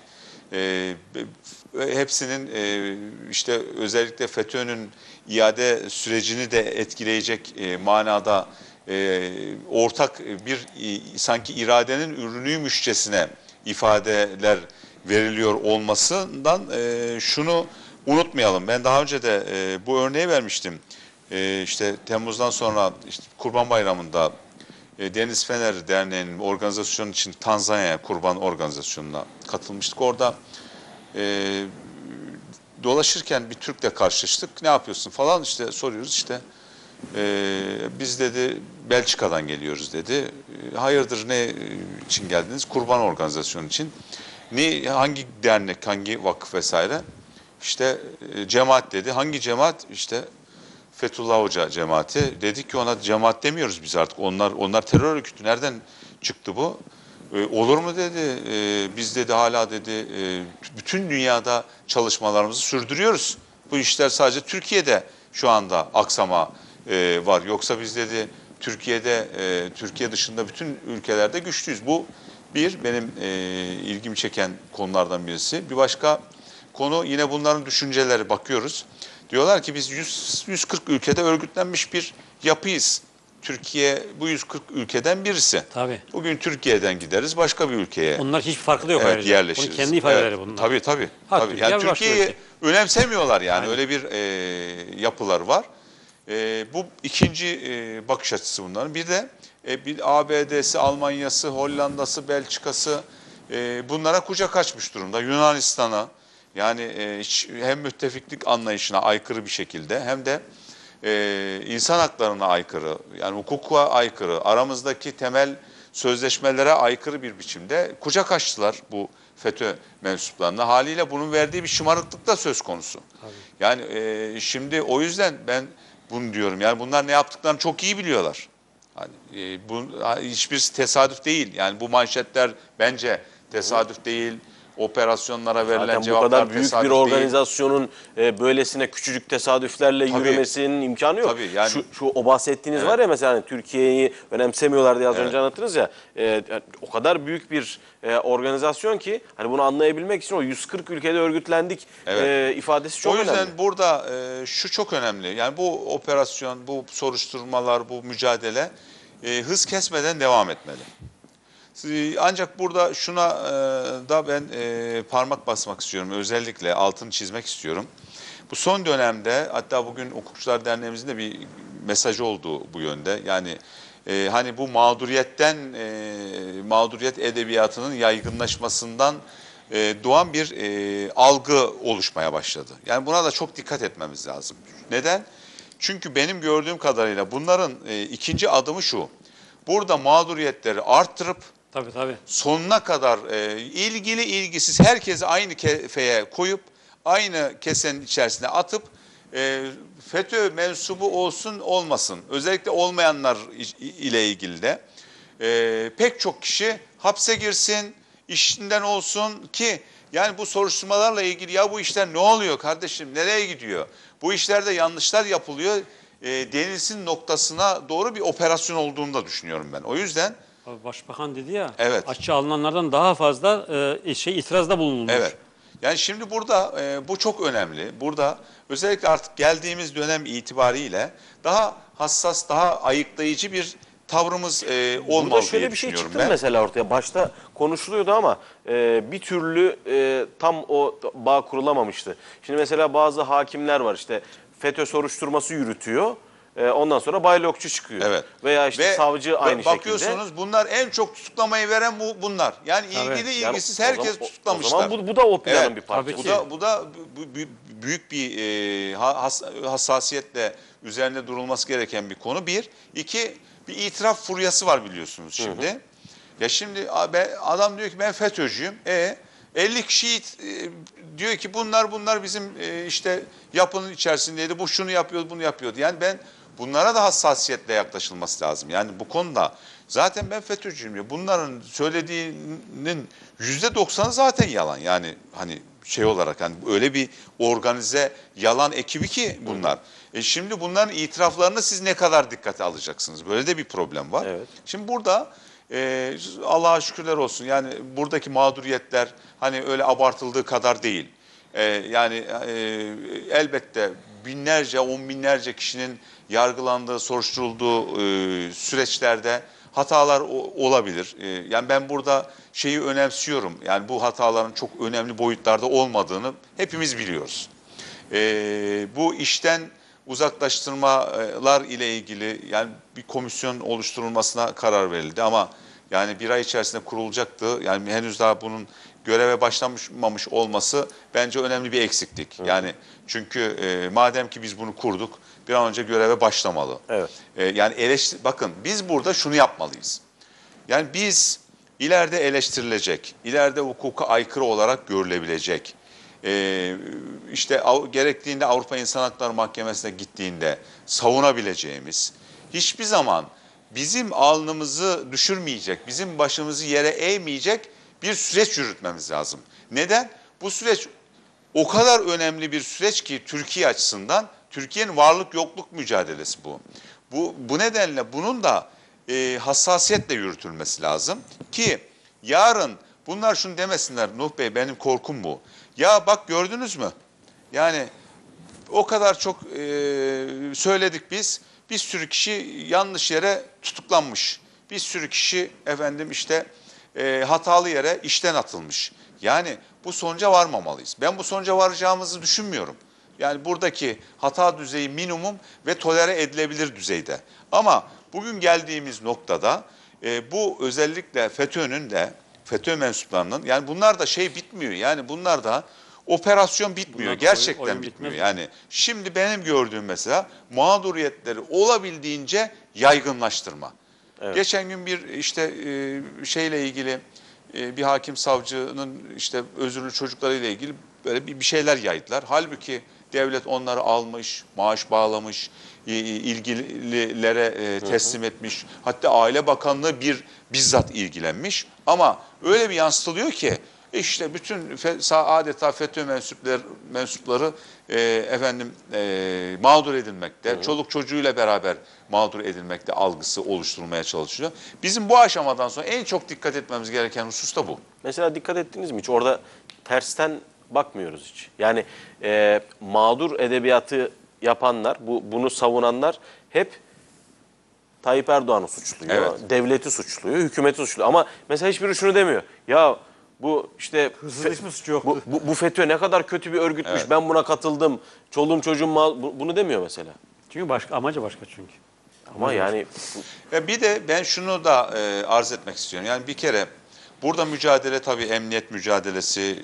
hepsinin işte özellikle FETÖ'nün iade sürecini de etkileyecek manada ortak bir sanki iradenin ürünüymüşçesine ifadeler veriliyor olmasından şunu unutmayalım. Ben daha önce de bu örneği vermiştim. İşte Temmuz'dan sonra işte Kurban Bayramı'nda Deniz Fener Derneği'nin organizasyonu için Tanzanya'ya kurban organizasyonuna katılmıştık. Orada dolaşırken bir Türk'le karşılaştık. Ne yapıyorsun falan işte soruyoruz işte. Biz dedi Belçika'dan geliyoruz dedi. Hayırdır ne için geldiniz? Kurban organizasyonu için. Hangi dernek, hangi vakıf vesaire? İşte cemaat dedi. Hangi cemaat? İşte Fethullah Hoca cemaati. Dedik ki ona cemaat demiyoruz biz artık. Onlar terör örgütü. Nereden çıktı bu? Olur mu dedi. Biz dedi hala dedi bütün dünyada çalışmalarımızı sürdürüyoruz. Bu işler sadece Türkiye'de şu anda aksama var. Yoksa biz dedi Türkiye dışında bütün ülkelerde güçlüyüz. Bu benim ilgimi çeken konulardan birisi. Bir başka konu yine bunların düşünceleri bakıyoruz. Diyorlar ki biz 140 ülkede örgütlenmiş bir yapıyız. Türkiye bu 140 ülkeden birisi. Tabii. Bugün Türkiye'den gideriz başka bir ülkeye. Onlar hiçbir farkı da yok Evet, ayrıca. yerleşiriz. Bunun kendi ifadeleri Evet, bunlar. Tabii. Ha, Tabii. Türkiye Yani başka Türkiye'yi ülke. önemsemiyorlar yani. Aynen. Öyle bir yapılar var. Bu ikinci bakış açısı bunların. Bir de bir ABD'si, Almanya'sı, Hollanda'sı, Belçika'sı bunlara kucak açmış durumda. Yunanistan'a yani hem müttefiklik anlayışına aykırı bir şekilde hem de insan haklarına aykırı, yani hukuka aykırı, aramızdaki temel sözleşmelere aykırı bir biçimde kucak açtılar bu FETÖ mensuplarına. Haliyle bunun verdiği bir şımarıklık da söz konusu. Tabii. Yani şimdi o yüzden ben bunu diyorum. Yani bunlar ne yaptıklarını çok iyi biliyorlar. Hani, hiçbirisi tesadüf değil. Yani bu manşetler bence tesadüf değil. Operasyonlara verilen Zaten bu cevaplar kadar büyük tesadüf bir değil. organizasyonun böylesine küçücük tesadüflerle Tabii. yürümesinin imkanı yok. Tabii, yani- Şu o bahsettiğiniz Evet. var ya mesela hani Türkiye'yi önemsemiyorlar diye az Evet. önce anlattınız ya. O kadar büyük bir organizasyon ki hani bunu anlayabilmek için o 140 ülkede örgütlendik Evet. ifadesi çok O yüzden önemli. burada şu çok önemli. Yani bu operasyon, bu soruşturmalar, bu mücadele hız kesmeden devam etmeli. Ancak burada şuna da ben parmak basmak istiyorum. Özellikle altını çizmek istiyorum. Bu son dönemde hatta bugün Hukukçular Derneğimizin de bir mesajı oldu bu yönde. Yani hani bu mağduriyet edebiyatının yaygınlaşmasından doğan bir algı oluşmaya başladı. Yani buna da çok dikkat etmemiz lazım. Neden? Çünkü benim gördüğüm kadarıyla bunların ikinci adımı şu. Burada mağduriyetleri arttırıp Tabii. sonuna kadar ilgili ilgisiz herkesi aynı kefeye koyup aynı kesenin içerisine atıp FETÖ mensubu olsun olmasın özellikle olmayanlar ile ilgili de pek çok kişi hapse girsin, işinden olsun ki yani bu soruşturmalarla ilgili ya bu işler ne oluyor kardeşim, nereye gidiyor? Bu işlerde yanlışlar yapılıyor denilsin noktasına doğru bir operasyon olduğunu da düşünüyorum ben. O yüzden Başbakan dedi ya, Evet. açığa alınanlardan daha fazla itirazda bulunmuş. evet. Yani şimdi burada bu çok önemli. Burada özellikle artık geldiğimiz dönem itibariyle daha hassas, daha ayıklayıcı bir tavrımız olmalı Burada şöyle diye bir şey düşünüyorum çıktı ben. mesela ortaya. Başta konuşuluyordu ama bir türlü tam o bağ kurulamamıştı. Şimdi mesela bazı hakimler var işte FETÖ soruşturması yürütüyor. Ondan sonra baylokçu çıkıyor. Evet. Veya işte Ve savcı aynı şekilde. bakıyorsunuz bunlar en çok tutuklamayı veren bunlar. Yani Tabii. ilgili Yani ilgisiz o herkes zaman- tutuklamışlar. O zaman bu da o planın Evet, bir parçası. tabii ki. Bu da büyük bir hassasiyetle üzerinde durulması gereken bir konu. Bir. İki, bir itiraf furyası var biliyorsunuz şimdi. Ya şimdi adam diyor ki ben FETÖ'cüyüm. 50 kişi diyor ki bunlar bizim işte yapının içerisindeydi. Bu şunu yapıyor, bunu yapıyordu. Yani bunlara da hassasiyetle yaklaşılması lazım. Yani bu konuda zaten ben FETÖ'cüyüm diyor. Bunların söylediğinin %90'ı zaten yalan. Yani hani şey olarak hani öyle bir organize yalan ekibi ki bunlar. Şimdi bunların itiraflarını siz ne kadar dikkate alacaksınız? Böyle de bir problem var. Evet. Şimdi burada Allah'a şükürler olsun. Yani buradaki mağduriyetler hani öyle abartıldığı kadar değil. Yani elbette binlerce, on binlerce kişinin yargılandığı, soruşturulduğu süreçlerde hatalar olabilir. Yani ben burada şeyi önemsiyorum. Yani bu hataların çok önemli boyutlarda olmadığını hepimiz biliyoruz. Bu işten uzaklaştırmalar ile ilgili yani bir komisyon oluşturulmasına karar verildi ama yani bir ay içerisinde kurulacaktı. Yani henüz daha bunun göreve başlamamış olması bence önemli bir eksiklik. Yani çünkü madem ki biz bunu kurduk bir an önce göreve başlamalı. Evet. Yani bakın biz burada şunu yapmalıyız. Yani biz ileride eleştirilecek, ileride hukuka aykırı olarak görülebilecek, işte gerektiğinde Avrupa İnsan Hakları Mahkemesi'ne gittiğinde savunabileceğimiz, hiçbir zaman bizim alnımızı düşürmeyecek, bizim başımızı yere eğmeyecek bir süreç yürütmemiz lazım. Neden? Bu süreç o kadar önemli bir süreç ki Türkiye açısından, Türkiye'nin varlık yokluk mücadelesi bu. Bu nedenle bunun da hassasiyetle yürütülmesi lazım ki yarın bunlar şunu demesinler, Nuh Bey benim korkum bu. Ya bak gördünüz mü? Yani o kadar çok söyledik biz. Bir sürü kişi yanlış yere tutuklanmış. Bir sürü kişi efendim işte hatalı yere işten atılmış. Yani bu sonuca varmamalıyız. Ben bu sonuca varacağımızı düşünmüyorum. Yani buradaki hata düzeyi minimum ve tolere edilebilir düzeyde. Ama bugün geldiğimiz noktada bu özellikle FETÖ'nün de FETÖ mensuplarının yani bunlar da şey bitmiyor. Yani bunlar da operasyon bitmiyor. Bunlar Gerçekten oyun bitmiyor. bitmez. Yani şimdi benim gördüğüm mesela mağduriyetleri olabildiğince yaygınlaştırma. Evet. Geçen gün bir işte şeyle ilgili bir hakim savcının işte özürlü çocuklarıyla ilgili böyle bir şeyler yaydılar. Halbuki devlet onları almış, maaş bağlamış, ilgililere teslim etmiş. Hatta Aile Bakanlığı bizzat ilgilenmiş. Ama öyle bir yansıtılıyor ki işte bütün adeta FETÖ mensupları mağdur edilmekte, çoluk çocuğuyla beraber mağdur edilmekte algısı oluşturulmaya çalışıyor. Bizim bu aşamadan sonra en çok dikkat etmemiz gereken husus da bu. Mesela dikkat ettiniz mi hiç? Orada tersten bakmıyoruz hiç. Yani mağdur edebiyatı yapanlar, bunu savunanlar hep Tayyip Erdoğan'ı suçluyor, Evet. devleti suçluyor, hükümeti suçluyor. Ama mesela hiçbiri şunu demiyor. Ya bu işte Hırsızlık mı suçu yoktu? bu FETÖ ne kadar kötü bir örgütmüş. Evet. Ben buna katıldım. Çoluğum çocuğum bunu demiyor mesela. Çünkü amacı başka çünkü. Ama yani Ve bir de ben şunu da arz etmek istiyorum. Yani bir kere burada mücadele tabii emniyet mücadelesi,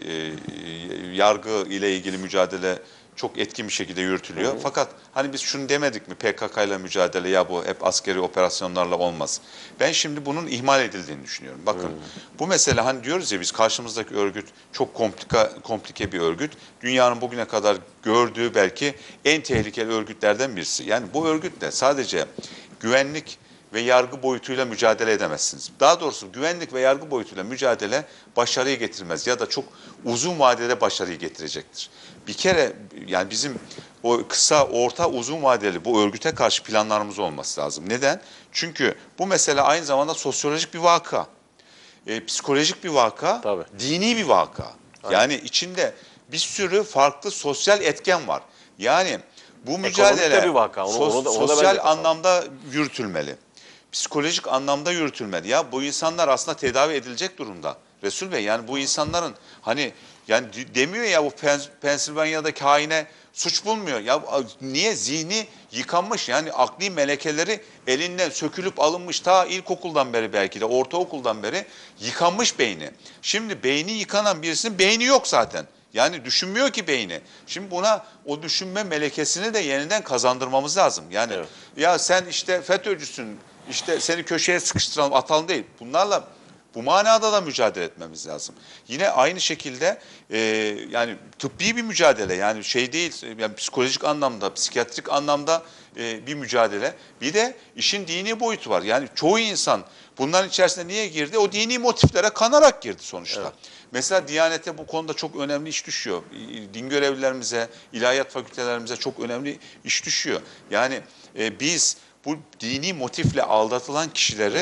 yargı ile ilgili mücadele çok etkin bir şekilde yürütülüyor. Fakat hani biz şunu demedik mi PKK ile mücadele ya bu hep askeri operasyonlarla olmaz. Ben şimdi bunun ihmal edildiğini düşünüyorum. Bakın bu mesele hani diyoruz ya biz karşımızdaki örgüt çok komplike bir örgüt. Dünyanın bugüne kadar gördüğü belki en tehlikeli örgütlerden birisi. Yani bu örgütle sadece güvenlik ve yargı boyutuyla mücadele edemezsiniz. Daha doğrusu güvenlik ve yargı boyutuyla mücadele başarıyı getirmez ya da çok uzun vadede başarıyı getirecektir. Bir kere yani bizim o kısa, orta, uzun vadeli bu örgüte karşı planlarımız olması lazım. Neden? Çünkü bu mesele aynı zamanda sosyolojik bir vaka, psikolojik bir vaka, Tabii. dini bir vaka. Yani içinde bir sürü farklı sosyal etken var. Yani bu mücadele de bir vaka. Onu da ben de sosyal katılıyorum. anlamda yürütülmeli. Psikolojik anlamda yürütülmeli. Ya bu insanlar aslında tedavi edilecek durumda. Resul Bey yani bu insanların hani yani demiyor ya bu Pensilvanya'daki haine suç bulmuyor. Ya niye zihni yıkanmış yani akli melekeleri elinden sökülüp alınmış ta ilkokuldan beri belki de ortaokuldan beri yıkanmış beyni. Şimdi beyni yıkanan birisinin beyni yok zaten. Yani düşünmüyor ki beyni. Şimdi buna o düşünme melekesini de yeniden kazandırmamız lazım. Yani Evet. ya sen işte FETÖ'cüsün, işte seni köşeye sıkıştıralım, atalım değil. Bunlarla bu manada da mücadele etmemiz lazım. Yine aynı şekilde yani tıbbi bir mücadele yani şey değil yani psikolojik anlamda, psikiyatrik anlamda bir mücadele. Bir de işin dini boyutu var. Yani çoğu insan bunların içerisinde niye girdi? O dini motiflere kanarak girdi sonuçta. Evet. Mesela Diyanet'e bu konuda çok önemli iş düşüyor. Din görevlilerimize, ilahiyat fakültelerimize çok önemli iş düşüyor. Yani biz bu dini motifle aldatılan kişileri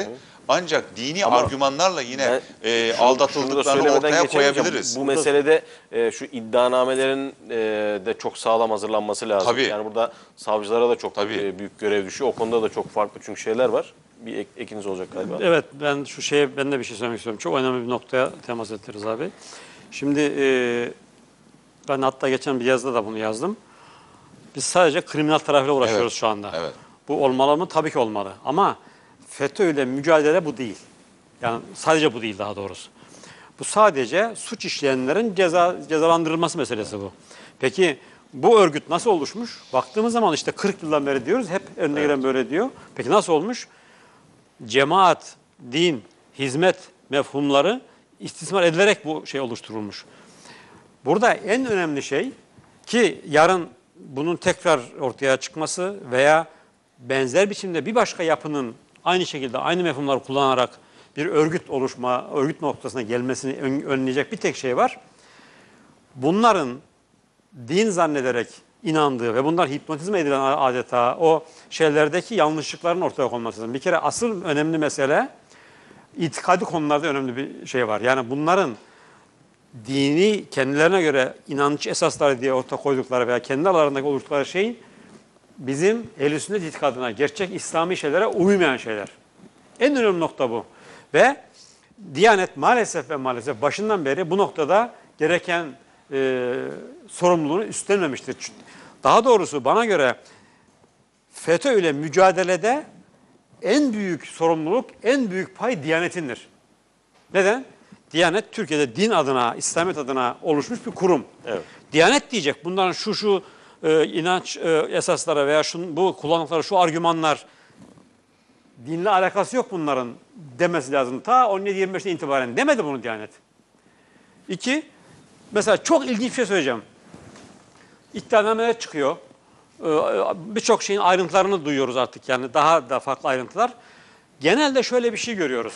Ancak dini Ama argümanlarla yine şunu da aldatıldıklarını söylemeden ortaya geçemeyeceğim. koyabiliriz. Bu meselede şu iddianamelerin de çok sağlam hazırlanması lazım. Tabii. Yani burada savcılara da çok Tabii. büyük görev düşüyor. O konuda da çok farklı çünkü şeyler var. Bir ekiniz olacak galiba. Evet, ben de bir şey söylemek istiyorum. Çok önemli bir noktaya temas ettiniz abi. Şimdi ben hatta geçen bir yazıda da bunu yazdım. Biz sadece kriminal tarafıyla uğraşıyoruz Evet, şu anda. evet. Bu olmalı mı? Tabii ki olmalı. Ama FETÖ ile mücadele bu değil. Yani sadece bu değil daha doğrusu. Bu sadece suç işleyenlerin cezalandırılması meselesi bu. Peki bu örgüt nasıl oluşmuş? Baktığımız zaman işte 40 yıldan beri diyoruz. Hep önüne gelen böyle diyor. Peki nasıl olmuş? Cemaat, din, hizmet mefhumları istismar edilerek bu şey oluşturulmuş. Burada en önemli şey ki yarın bunun tekrar ortaya çıkması veya benzer biçimde bir başka yapının aynı şekilde aynı mefhumları kullanarak bir örgüt noktasına gelmesini önleyecek bir tek şey var. Bunların din zannederek inandığı ve bunlar hipnotizm edilen adeta o şeylerdeki yanlışlıkların ortaya konması lazım. Bir kere asıl önemli mesele itikadi konularda önemli bir şey var. Yani bunların dini kendilerine göre inanç esasları diye ortaya koydukları veya kendi aralarındaki oluştukları şeyin bizim ehl-i sünnet itikadına, gerçek İslami şeylere uymayan şeyler. En önemli nokta bu. Ve Diyanet maalesef başından beri bu noktada gereken sorumluluğunu üstlenmemiştir. Daha doğrusu bana göre FETÖ ile mücadelede en büyük sorumluluk, en büyük pay Diyanet'indir. Neden? Diyanet Türkiye'de din adına, İslamiyet adına oluşmuş bir kurum. Evet. Diyanet diyecek bunların şu inanç esaslara veya bu kullandıkları şu argümanlar dinle alakası yok bunların demesi lazım. Ta 17-25'ten itibaren demedi bunu Diyanet. İki, mesela çok ilginç bir şey söyleyeceğim. İddianameler çıkıyor. Birçok şeyin ayrıntılarını duyuyoruz artık yani daha da farklı ayrıntılar. Genelde şöyle bir şey görüyoruz.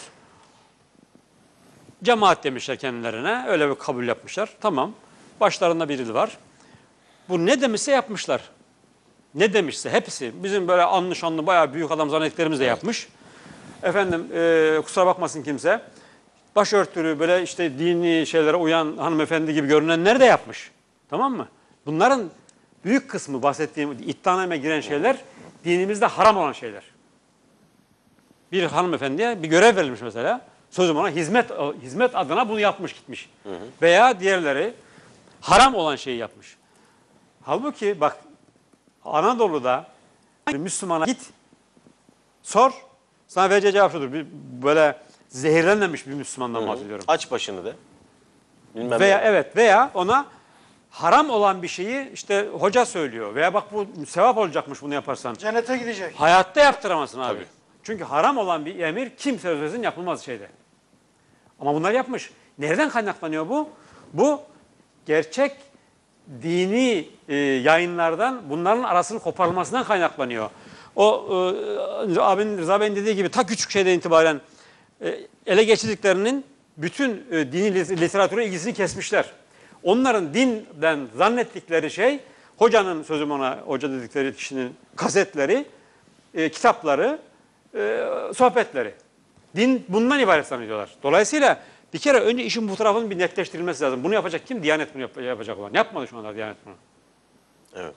Cemaat demişler kendilerine, öyle bir kabul yapmışlar. Tamam, başlarında biri var. Bu ne demişse yapmışlar. Ne demişse hepsi. Bizim böyle anlı şanlı bayağı büyük adam zannettiklerimiz de yapmış. Efendim kusura bakmasın kimse. Başörtülü böyle işte dini şeylere uyan hanımefendi gibi görünenler de yapmış. Tamam mı? Bunların büyük kısmı bahsettiğim iddianame giren şeyler dinimizde haram olan şeyler. Bir hanımefendiye bir görev verilmiş mesela. Sözüm ona hizmet adına bunu yapmış gitmiş. Veya diğerleri haram olan şeyi yapmış. Halbuki bak Anadolu'da Müslümana git sor sana vereceği cevap şudur. Böyle zehirlenmemiş bir Müslümandan bahsediyorum. Aç başını de. Bilmem Veya ona haram olan bir şeyi işte hoca söylüyor veya bak bu sevap olacakmış bunu yaparsan. Cennete gidecek. Hayatta yaptıramazsın abi. Tabii. Çünkü haram olan bir emir kimse söylesin yapılmaz şeyde. Ama bunlar yapmış. Nereden kaynaklanıyor bu? Bu gerçek dini yayınlardan bunların arasının koparılmasından kaynaklanıyor. O abinin Rıza Bey'in dediği gibi ta küçük şeyden itibaren ele geçirdiklerinin bütün dini literatüre ilgisini kesmişler. Onların dinden zannettikleri şey hocanın sözüm ona hoca dedikleri kişinin kasetleri, kitapları, sohbetleri. Din bundan ibaret zannediyorlar. Dolayısıyla bir kere önce işin bu tarafının bir netleştirilmesi lazım. Bunu yapacak kim? Diyanet bunu yapacak olan. Yapmadı şu anda Diyanet bunu. Evet.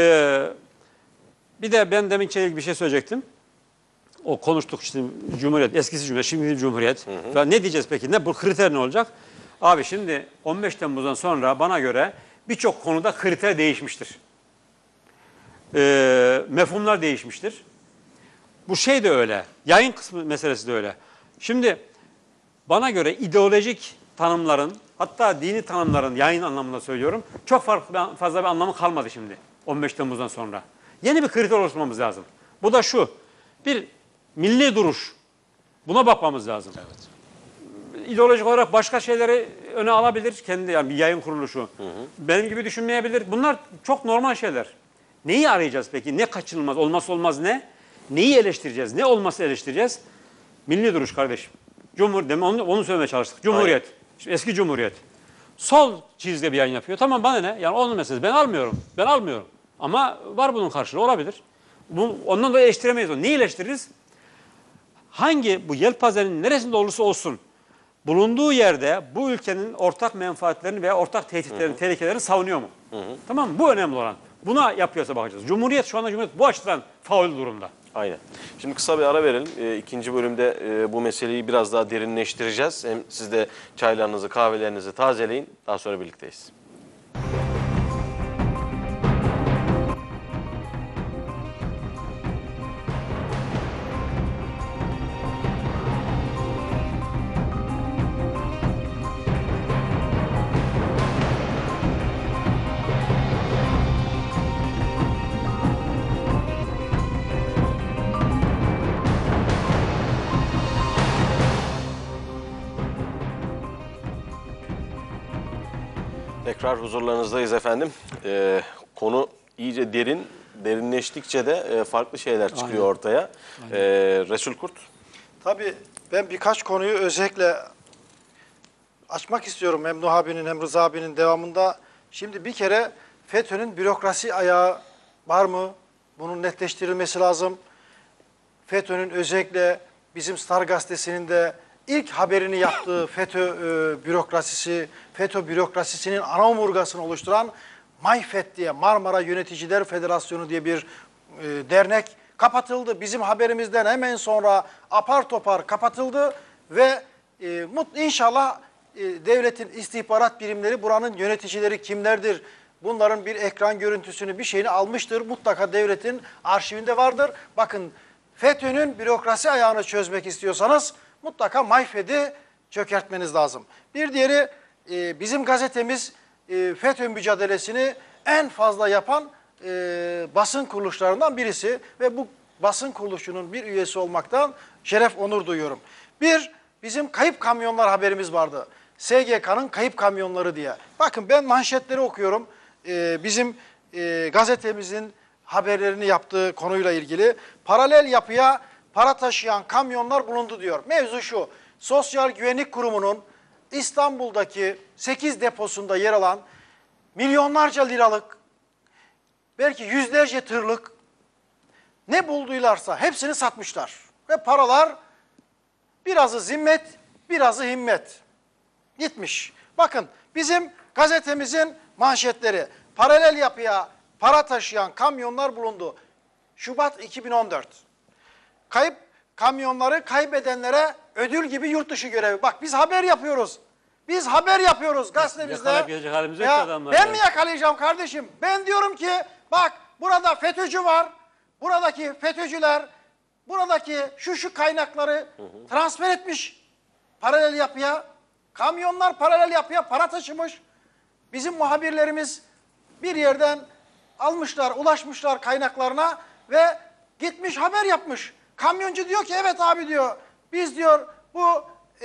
Bir de ben demin bir şey söyleyecektim. O konuştuk işte Cumhuriyet, eskisi Cumhuriyet, şimdi Cumhuriyet. Ne diyeceğiz peki? Bu kriter ne olacak? Abi şimdi 15 Temmuz'dan sonra bana göre birçok konuda kriter değişmiştir. Mefhumlar değişmiştir. Bu şey de öyle. Yayın kısmı meselesi de öyle. Şimdi bana göre ideolojik tanımların hatta dini tanımların yayın anlamında söylüyorum. Çok fazla bir anlamı kalmadı şimdi 15 Temmuz'dan sonra. Yeni bir kriter oluşturmamız lazım. Bu da şu. Bir milli duruş. Buna bakmamız lazım. Evet. İdeolojik olarak başka şeyleri öne alabilir. Kendi yani bir yayın kuruluşu. Benim gibi düşünmeyebilir. Bunlar çok normal şeyler. Neyi arayacağız peki? Ne kaçınılmaz? Olmazsa olmaz ne? Neyi eleştireceğiz? Ne olması eleştireceğiz? Milli duruş kardeşim. Onu söylemeye çalıştık. Cumhuriyet. Şimdi eski Cumhuriyet. Sol çizgide bir yayın yapıyor. Tamam bana ne? Yani onun meselesi. Ben almıyorum. Ama var bunun karşılığı olabilir. Ondan da eleştiremeyiz onu. Neyi eleştiririz? hangi bu yelpazenin neresinde olursa olsun bulunduğu yerde bu ülkenin ortak menfaatlerini veya ortak tehditlerini, tehlikelerini savunuyor mu? Tamam mı? Bu önemli olan. Buna yapıyorsa bakacağız. Cumhuriyet şu anda Cumhuriyet bu açıdan faul durumda. Aynen. Şimdi kısa bir ara verelim. İkinci bölümde bu meseleyi biraz daha derinleştireceğiz. Hem siz de çaylarınızı, kahvelerinizi tazeleyin. Daha sonra birlikteyiz. Tekrar huzurlarınızdayız efendim. Konu iyice derinleştikçe de farklı şeyler çıkıyor ortaya. Resul Kurt. Tabii ben birkaç konuyu özellikle açmak istiyorum hem Nuh abinin hem Rıza abinin devamında. Şimdi bir kere FETÖ'nün bürokrasi ayağı var mı? Bunun netleştirilmesi lazım. FETÖ'nün özellikle bizim Star Gazetesi'nin de ilk haberini yaptığı FETÖ bürokrasisinin ana omurgasını oluşturan MAYFET diye, Marmara Yöneticiler Federasyonu diye bir dernek kapatıldı. Bizim haberimizden hemen sonra apar topar kapatıldı ve inşallah devletin istihbarat birimleri buranın yöneticileri kimlerdir? Bunların bir ekran görüntüsünü, bir şeyini almıştır. Mutlaka devletin arşivinde vardır. Bakın, FETÖ'nün bürokrasi ayağını çözmek istiyorsanız mutlaka MAYFED'i çökertmeniz lazım. Bir diğeri bizim gazetemiz FETÖ mücadelesini en fazla yapan basın kuruluşlarından birisi ve bu basın kuruluşunun bir üyesi olmaktan şeref, onur duyuyorum. Bizim kayıp kamyonlar haberimiz vardı. SGK'nın kayıp kamyonları diye. Bakın ben manşetleri okuyorum. Bizim gazetemizin haberlerini yaptığı konuyla ilgili paralel yapıya para taşıyan kamyonlar bulundu diyor. Mevzu şu: Sosyal Güvenlik Kurumu'nun İstanbul'daki 8 deposunda yer alan milyonlarca liralık, belki yüzlerce tırlık ne bulduylarsa hepsini satmışlar. Ve paralar birazı zimmet, birazı himmet gitmiş. Bakın bizim gazetemizin manşetleri: paralel yapıya para taşıyan kamyonlar bulundu. Şubat 2014. Kayıp kamyonları kaybedenlere ödül gibi yurt dışı görevi. Bak biz haber yapıyoruz. Biz haber yapıyoruz gazetemizde. Yakalayacak halimiz yok adamlar. Ben mi yakalayacağım kardeşim? Ben diyorum ki bak, burada FETÖ'cü var. Buradaki FETÖ'cüler buradaki şu kaynakları transfer etmiş paralel yapıya. Kamyonlar paralel yapıya para taşımış. Bizim muhabirlerimiz bir yerden almışlar, ulaşmışlar kaynaklarına ve gitmiş haber yapmış. Kamyoncu diyor ki evet abi diyor, biz diyor bu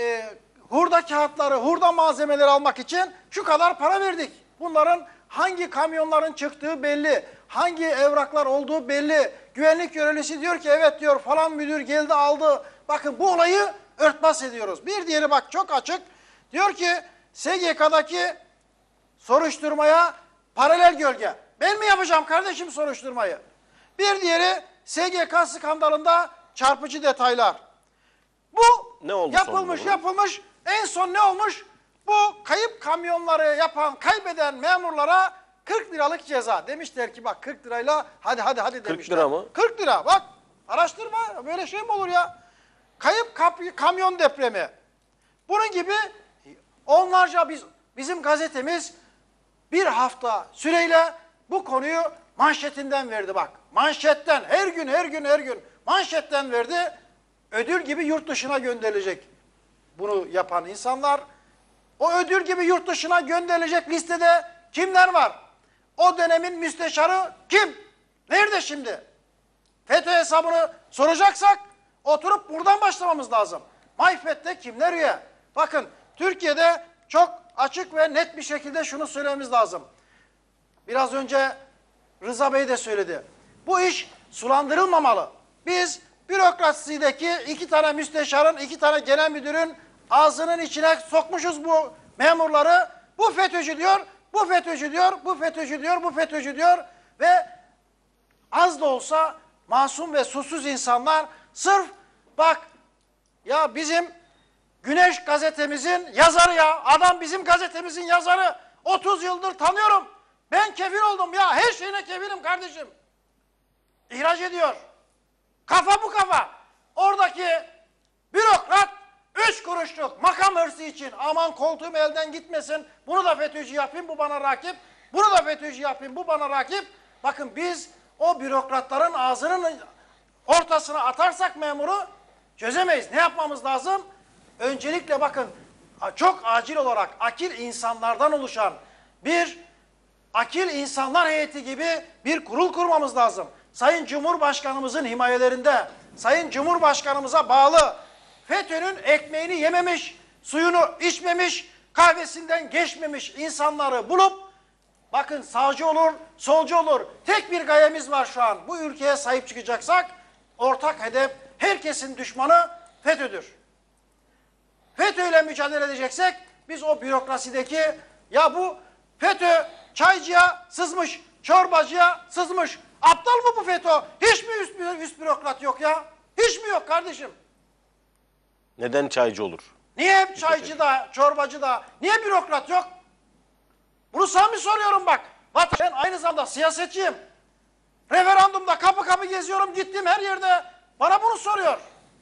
hurda kağıtları, hurda malzemeleri almak için şu kadar para verdik. Bunların hangi kamyonların çıktığı belli, hangi evraklar olduğu belli. Güvenlik görevlisi diyor ki evet diyor, falan müdür geldi aldı. Bakın bu olayı örtbas ediyoruz. Bir diğeri bak çok açık. Diyor ki SGK'daki soruşturmaya paralel gölge. Ben mi yapacağım kardeşim soruşturmayı? Bir diğeri SGK skandalında çarpıcı detaylar. Bu Ne oldu yapılmış. En son ne olmuş? Bu kayıp kamyonları kaybeden memurlara 40 liralık ceza. Demişler ki bak 40 lirayla hadi demişler. 40 lira mı? 40 lira bak, araştırma, böyle şey mi olur ya? Kayıp kamyon depremi. Bunun gibi onlarca bizim gazetemiz bir hafta süreyle bu konuyu manşetinden verdi bak. Manşetten her gün manşetten verdi. Ödül gibi yurt dışına gönderilecek bunu yapan insanlar. O ödül gibi yurt dışına gönderilecek listede kimler var? O dönemin müsteşarı kim? Nerede şimdi? FETÖ hesabını soracaksak oturup buradan başlamamız lazım. MAYFET'te kimler üye? Bakın Türkiye'de çok açık ve net bir şekilde şunu söylememiz lazım. Biraz önce Rıza Bey de söyledi. Bu iş sulandırılmamalı. Biz bürokrasideki 2 tane müsteşarın, 2 tane genel müdürün ağzının içine sokmuşuz bu memurları. Bu FETÖ'cü diyor, bu FETÖ'cü diyor, bu FETÖ'cü diyor, bu FETÖ'cü diyor ve az da olsa masum ve suçsuz insanlar sırf bak Ya bizim Güneş gazetemizin yazarı ya. Adam bizim gazetemizin yazarı. 30 yıldır tanıyorum. Ben kefil oldum ya. Her şeyine kefilim kardeşim. İhraç ediyor. Kafa bu kafa. Oradaki bürokrat 3 kuruşluk makam hırsı için aman koltuğum elden gitmesin. Bunu da FETÖ'cü yapayım, bu bana rakip. Bunu da FETÖ'cü yapayım, bu bana rakip. Bakın biz o bürokratların ağzının ortasına atarsak memuru çözemeyiz. Ne yapmamız lazım? Öncelikle bakın çok acil olarak akil insanlardan oluşan bir akil insanlar heyeti gibi bir kurul kurmamız lazım. Sayın Cumhurbaşkanımızın himayelerinde, Sayın Cumhurbaşkanımıza bağlı, FETÖ'nün ekmeğini yememiş, suyunu içmemiş, kahvesinden geçmemiş insanları bulup, bakın sağcı olur, solcu olur, tek bir gayemiz var şu an. Bu ülkeye sahip çıkacaksak, ortak hedef, herkesin düşmanı FETÖ'dür. FETÖ ile mücadele edeceksek, biz o bürokrasideki, ya bu FETÖ çaycıya sızmış, çorbacıya sızmış. Aptal mı bu FETÖ? Hiç mi üst bürokrat yok ya? Hiç mi yok kardeşim? Neden çaycı olur? Niye hep çaycı da, çorbacı da, niye bürokrat yok? Bunu samimi soruyorum bak. Ben aynı zamanda siyasetçiyim. Referandumda kapı kapı geziyorum, gittim her yerde. Bana bunu soruyor.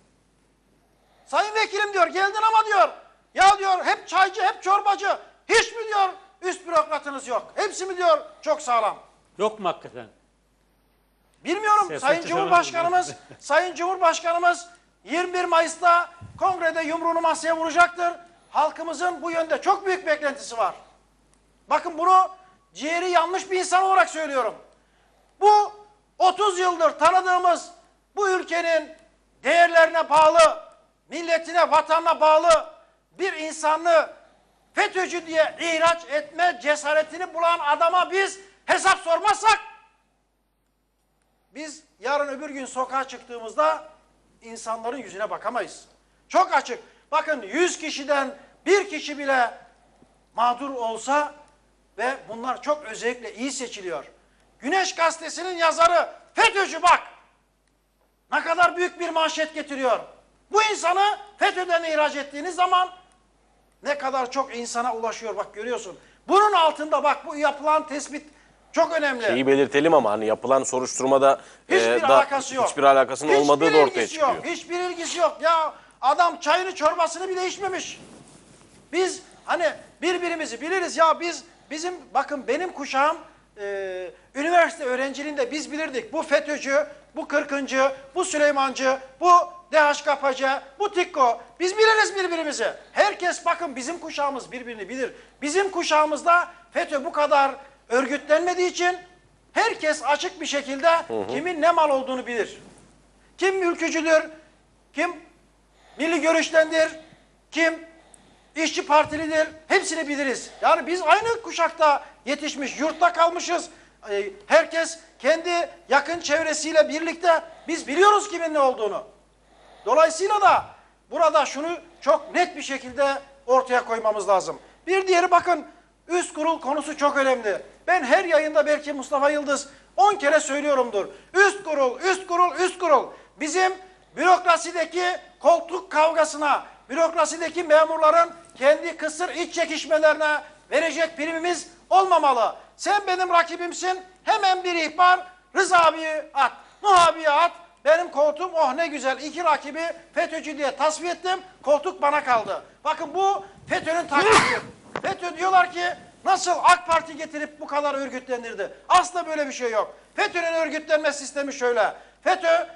Sayın vekilim diyor, geldin ama diyor, ya diyor hep çaycı, hep çorbacı. Hiç mi diyor üst bürokratınız yok? Hepsi mi diyor çok sağlam? Yok mu hakikaten? Bilmiyorum. Siyasetçi Sayın Cumhurbaşkanımız, Sayın Cumhurbaşkanımız 21 Mayıs'ta kongrede yumruğunu masaya vuracaktır. Halkımızın bu yönde çok büyük beklentisi var. Bakın bunu ciğeri yanmış bir insan olarak söylüyorum. Bu 30 yıldır tanıdığımız bu ülkenin değerlerine bağlı, milletine, vatanına bağlı bir insanı FETÖ'cü diye ihraç etme cesaretini bulan adama biz hesap sormazsak, biz yarın öbür gün sokağa çıktığımızda insanların yüzüne bakamayız. Çok açık. Bakın 100 kişiden bir kişi bile mağdur olsa ve bunlar çok özellikle iyi seçiliyor. Güneş Gazetesi'nin yazarı FETÖ'cü bak. Ne kadar büyük bir manşet getiriyor. Bu insanı FETÖ'den ihraç ettiğiniz zaman ne kadar çok insana ulaşıyor bak görüyorsun. Bunun altında bak bu yapılan tespit çok önemli. Şeyi belirtelim ama hani yapılan soruşturmada Hiçbir alakası yok. hiçbir alakasının olmadığı da ortaya çıkıyor. Yok, hiçbir ilgisi yok. Ya adam çayını çorbasını bile içmemiş. Biz hani birbirimizi biliriz ya bizim bakın benim kuşağım üniversite öğrenciliğinde biz bilirdik. Bu FETÖ'cü, bu Kırkıncı, bu Süleymancı, bu DHKPC, bu TİKKO. Biz biliriz birbirimizi. Herkes bakın bizim kuşağımız birbirini bilir. Bizim kuşağımızda FETÖ bu kadar örgütlenmediği için herkes açık bir şekilde kimin ne mal olduğunu bilir. Kim ülkücüdür, kim milli görüştendir, kim İşçi Partilidir, hepsini biliriz. Yani biz aynı kuşakta yetişmiş, yurtta kalmışız. Herkes kendi yakın çevresiyle birlikte biz biliyoruz kimin ne olduğunu. Dolayısıyla da burada şunu çok net bir şekilde ortaya koymamız lazım. Bir diğeri bakın üst kurul konusu çok önemli. Ben her yayında belki Mustafa Yıldız 10 kere söylüyorumdur. Üst kurul, üst kurul, üst kurul. Bizim bürokrasideki koltuk kavgasına, bürokrasideki memurların kendi kısır iç çekişmelerine verecek primimiz olmamalı. Sen benim rakibimsin, hemen bir ihbar, Rıza abiyi at, Nuh abiyi at, benim koltuğum oh ne güzel, iki rakibi FETÖ'cü diye tasfiye ettim, koltuk bana kaldı. Bakın bu FETÖ'nün taktiği. FETÖ diyorlar ki nasıl AK Parti getirip bu kadar örgütlendirdi? Aslında böyle bir şey yok. FETÖ'nün örgütlenme sistemi şöyle. FETÖ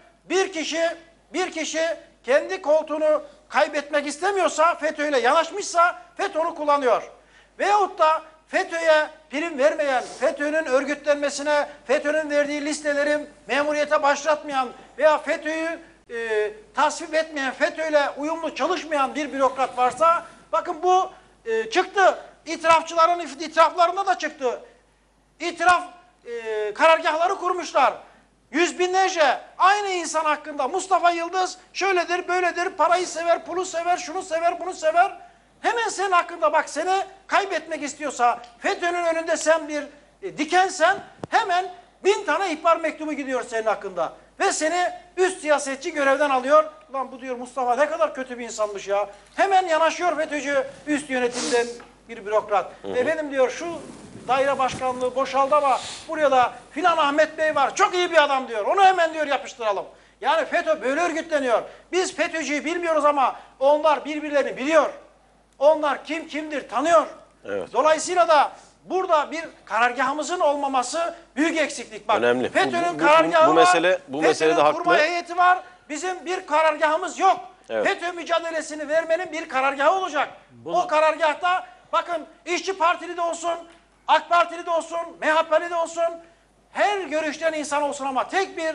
bir kişi kendi koltuğunu kaybetmek istemiyorsa, FETÖ ile yanaşmışsa FETÖ onu kullanıyor. Veyahut da FETÖ'ye prim vermeyen, FETÖ'nün örgütlenmesine, FETÖ'nün verdiği listeleri memuriyete başlatmayan veya FETÖ'yü tasvip etmeyen, FETÖ ile uyumlu çalışmayan bir bürokrat varsa, bakın bu çıktı. İtirafçıların itiraflarında da çıktı. İtiraf karargahları kurmuşlar. Yüz binlerce aynı insan hakkında Mustafa Yıldız şöyledir, böyledir, parayı sever, pulu sever, şunu sever, bunu sever. Hemen senin hakkında bak seni kaybetmek istiyorsa, FETÖ'nün önünde sen bir dikensen hemen 1000 tane ihbar mektubu gidiyor senin hakkında. ve seni üst siyasetçi görevden alıyor. Lan bu diyor Mustafa ne kadar kötü bir insanmış ya. Hemen yanaşıyor FETÖ'cü üst yönetimden bir bürokrat. Efendim diyor şu daire başkanlığı boşaldı ama buraya da filan Ahmet Bey var. Çok iyi bir adam diyor. Onu hemen diyor yapıştıralım. Yani FETÖ böyle örgütleniyor. Biz FETÖ'cüyü bilmiyoruz ama onlar birbirlerini biliyor. Onlar kim kimdir tanıyor. Evet. Dolayısıyla da burada bir karargahımızın olmaması büyük eksiklik. Bak, Önemli. FETÖ'nün Bu karargahı mesele- var. bu mesele de FETÖ'nün haklı. kurma heyeti var. Bizim bir karargahımız yok. Evet. FETÖ mücadelesini vermenin bir karargahı olacak. O karargahta bakın İşçi Partili de olsun, AK Partili de olsun, MHP'li de olsun, her görüşten insan olsun ama tek bir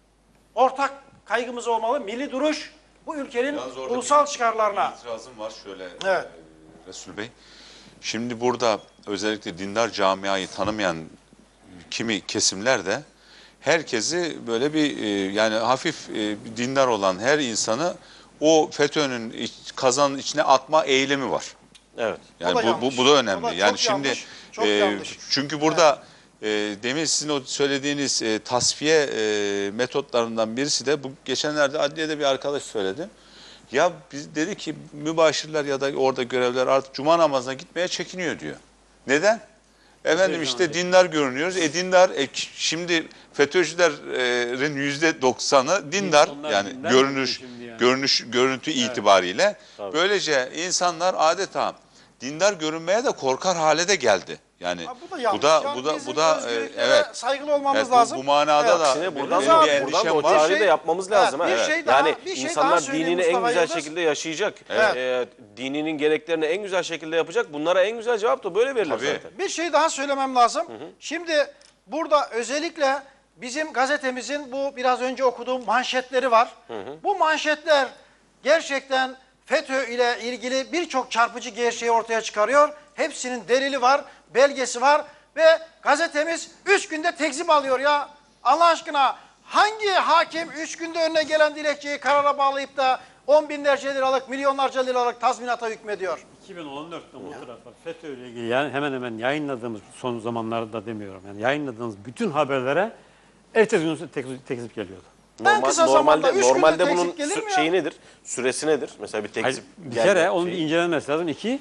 ortak kaygımız olmalı. Milli duruş bu ülkenin Yalnız orada ulusal bir çıkarlarına. İtirazım var şöyle Evet. Resul Bey. Şimdi burada özellikle dindar camiayı tanımayan kimi kesimler de herkesi böyle bir yani hafif bir dindar olan her insanı o FETÖ'nün kazanın içine atma eğilimi var. Evet. Yani O da yanlış. bu da önemli. O da yani çok şimdi yanlış, çok yanlış. çünkü burada demin sizin o söylediğiniz tasfiye metotlarından birisi de bu geçenlerde adliyede bir arkadaş söyledi. Ya biz dedi ki mübaşirler ya da orada görevliler artık cuma namazına gitmeye çekiniyor diyor. Neden? Efendim işte dindar görünüyoruz. Dindar şimdi FETÖ'cülerin %90'ı dindar Onlar yani dindar görünüş şimdi yani. görüntü itibariyle. Böylece insanlar adeta dindar görünmeye de korkar hale de geldi. Yani Ha, bu da yanlış. bu da evet. Saygılı olmamız Evet, lazım. bu manada Evet. da Aksine benim buradan bir da, Rıza buradan da endişem o var. çağrıyı da yapmamız lazım. bir ha. şey daha- Yani bir şey daha insanlar söyleyeyim dinini en Mustafa güzel Yıldız. şekilde yaşayacak. Evet. Dininin gereklerini en güzel şekilde yapacak. Bunlara en güzel cevap da böyle verilir Tabii. zaten. Bir şey daha söylemem lazım. Şimdi burada özellikle bizim gazetemizin bu biraz önce okuduğum manşetleri var. Bu manşetler gerçekten FETÖ ile ilgili birçok çarpıcı gerçeği ortaya çıkarıyor. Hepsinin delili var, belgesi var ve gazetemiz 3 günde tekzip alıyor ya. Allah aşkına hangi hakim 3 günde önüne gelen dilekçeyi karara bağlayıp da 10 binlerce liralık, milyonlarca liralık tazminata hükmediyor? 2014'te bu tarafa FETÖ ile ilgili yani hemen hemen yayınladığımız son zamanlarda demiyorum yani yayınladığımız bütün haberlere ertesi gün tekzip geliyordu. En kısa zamanda, üç günde Normalde tekzip bunun gelir mi ya? şeyi nedir? Süresi nedir? Mesela bir Hayır, tekzip bir geldi, kere onun şey- incelenmesi lazım. İki,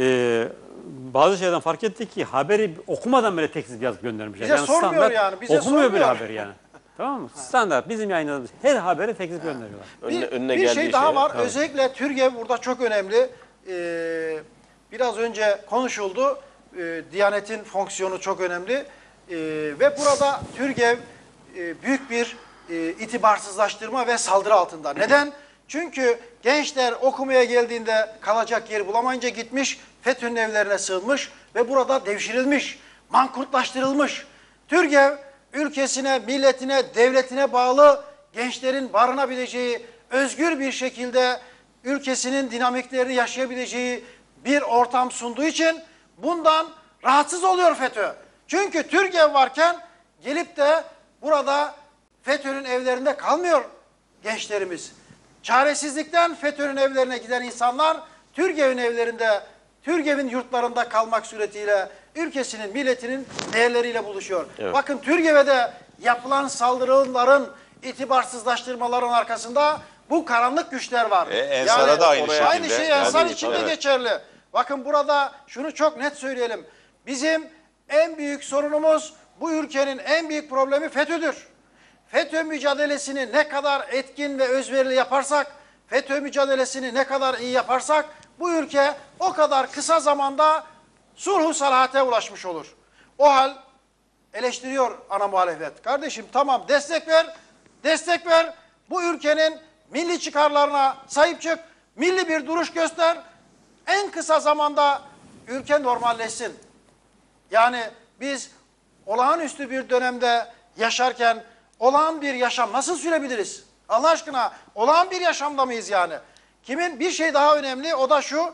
bazı şeylerden fark ettik ki haberi okumadan bile tekzip yazıp göndermişler. Bize sormuyor standart yani, bize okumuyor bile sormuyor. haberi yani. Tamam mı? Standart bizim yayınladığımız her habere tekzip gönderiyorlar. önüne Bir geldiği şey daha şeye- var. Özellikle TÜRGEV burada çok önemli. Biraz önce konuşuldu. Diyanet'in fonksiyonu çok önemli. Ve burada TÜRGEV büyük bir itibarsızlaştırma ve saldırı altında. Neden? Çünkü gençler okumaya geldiğinde kalacak yer bulamayınca gitmiş, FETÖ'nün evlerine sığınmış ve burada devşirilmiş, mankurtlaştırılmış. TÜRGEV ülkesine, milletine, devletine bağlı gençlerin barınabileceği, özgür bir şekilde ülkesinin dinamiklerini yaşayabileceği bir ortam sunduğu için bundan rahatsız oluyor FETÖ. Çünkü TÜRGEV varken gelip de burada FETÖ'nün evlerinde kalmıyor gençlerimiz. Çaresizlikten FETÖ'nün evlerine giden insanlar TÜRGEV'in evlerinde, TÜRGEV'in yurtlarında kalmak suretiyle ülkesinin, milletinin değerleriyle buluşuyor. Evet. Bakın TÜRGEV'e de yapılan saldırıların, itibarsızlaştırmaların arkasında bu karanlık güçler var. Ensar'a da aynı şekilde. Aynı şey Ensar Tabii, için de tabii. geçerli. Bakın burada şunu çok net söyleyelim. Bizim en büyük sorunumuz, bu ülkenin en büyük problemi FETÖ'dür. FETÖ mücadelesini ne kadar etkin ve özverili yaparsak, FETÖ mücadelesini ne kadar iyi yaparsak bu ülke o kadar kısa zamanda sulhu salahate ulaşmış olur. O hal eleştiriyor ana muhalefet. Kardeşim tamam destek ver, destek ver. Bu ülkenin milli çıkarlarına sahip çık, milli bir duruş göster. En kısa zamanda ülke normalleşsin. Yani biz olağanüstü bir dönemde yaşarken olağan bir yaşam nasıl sürebiliriz? Allah aşkına olağan bir yaşamda mıyız yani? Kimin bir şey daha önemli o da şu.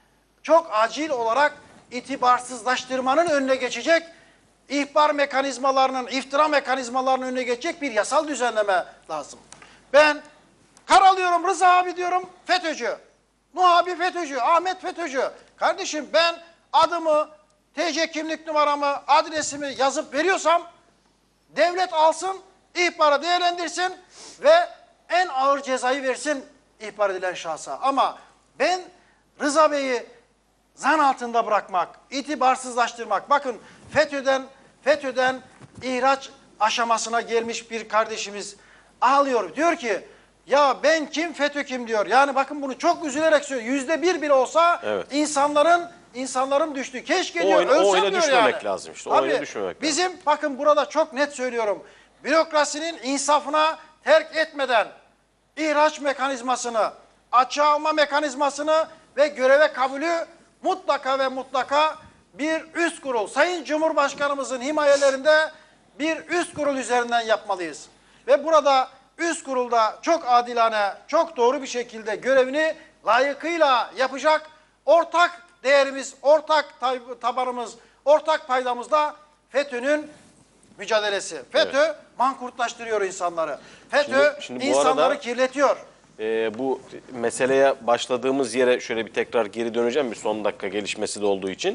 Çok acil olarak itibarsızlaştırmanın önüne geçecek, ihbar mekanizmalarının, iftira mekanizmalarının önüne geçecek bir yasal düzenleme lazım. Ben karalıyorum Rıza abi diyorum FETÖ'cü. Nuh abi FETÖ'cü, Ahmet FETÖ'cü. Kardeşim ben adımı, TC kimlik numaramı, adresimi yazıp veriyorsam devlet alsın ihbarı değerlendirsin ve en ağır cezayı versin ihbar edilen şahsa. Ama ben Rıza Bey'i zan altında bırakmak, itibarsızlaştırmak. Bakın FETÖ'den ihraç aşamasına gelmiş bir kardeşimiz ağlıyor. Diyor ki ya ben kim, FETÖ kim diyor. Yani bakın bunu çok üzülerek söylüyor. %1 bile olsa Evet. insanların düştüğü. Keşke diyor O ölsem oyuna diyor düşmemek yani. lazım işte. O Tabii, oyuna düşmemek lazım. bizim bakın burada çok net söylüyorum. Bürokrasinin insafına terk etmeden ihraç mekanizmasını, açığa alma mekanizmasını ve göreve kabulü mutlaka ve mutlaka bir üst kurul, Sayın Cumhurbaşkanımızın himayelerinde bir üst kurul üzerinden yapmalıyız. Ve burada üst kurulda çok adilane, çok doğru bir şekilde görevini layıkıyla yapacak, ortak değerimiz, ortak tabanımız, ortak paydamız da FETÖ'nün mücadelesi. FETÖ mankurtlaştırıyor insanları. FETÖ Şimdi bu insanları arada- kirletiyor. Bu meseleye başladığımız yere şöyle bir tekrar geri döneceğim bir son dakika gelişmesi de olduğu için.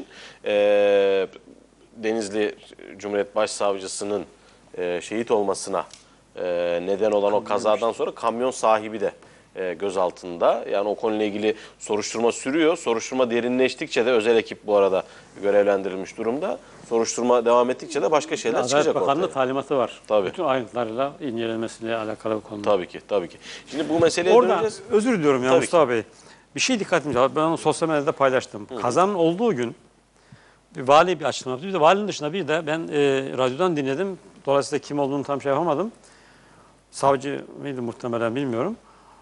Denizli Cumhuriyet Başsavcısının şehit olmasına neden olan o kazadan sonra kamyon sahibi de gözaltında. Yani o konuyla ilgili soruşturma sürüyor. Soruşturma derinleştikçe de özel ekip bu arada görevlendirilmiş durumda. Soruşturma devam ettikçe de başka şeyler Adalet çıkacak Bakanı'nın ortaya. talimatı var. Tabii. Bütün ayrıntılarıyla incelenmesiyle alakalı bir konu. Tabii ki, tabii ki. Şimdi bu meseleye Orada döneceğiz. özür diliyorum ya Tabii Mustafa Bey. Bir şey dikkatimi çekti. Ben onu sosyal medyada paylaştım. Kazanın olduğu gün bir vali bir açıklama yaptı. Bir de valinin dışında bir de ben radyodan dinledim. Dolayısıyla kim olduğunu tam şey yapamadım. Savcı mıydı muhtemelen bilmiyorum.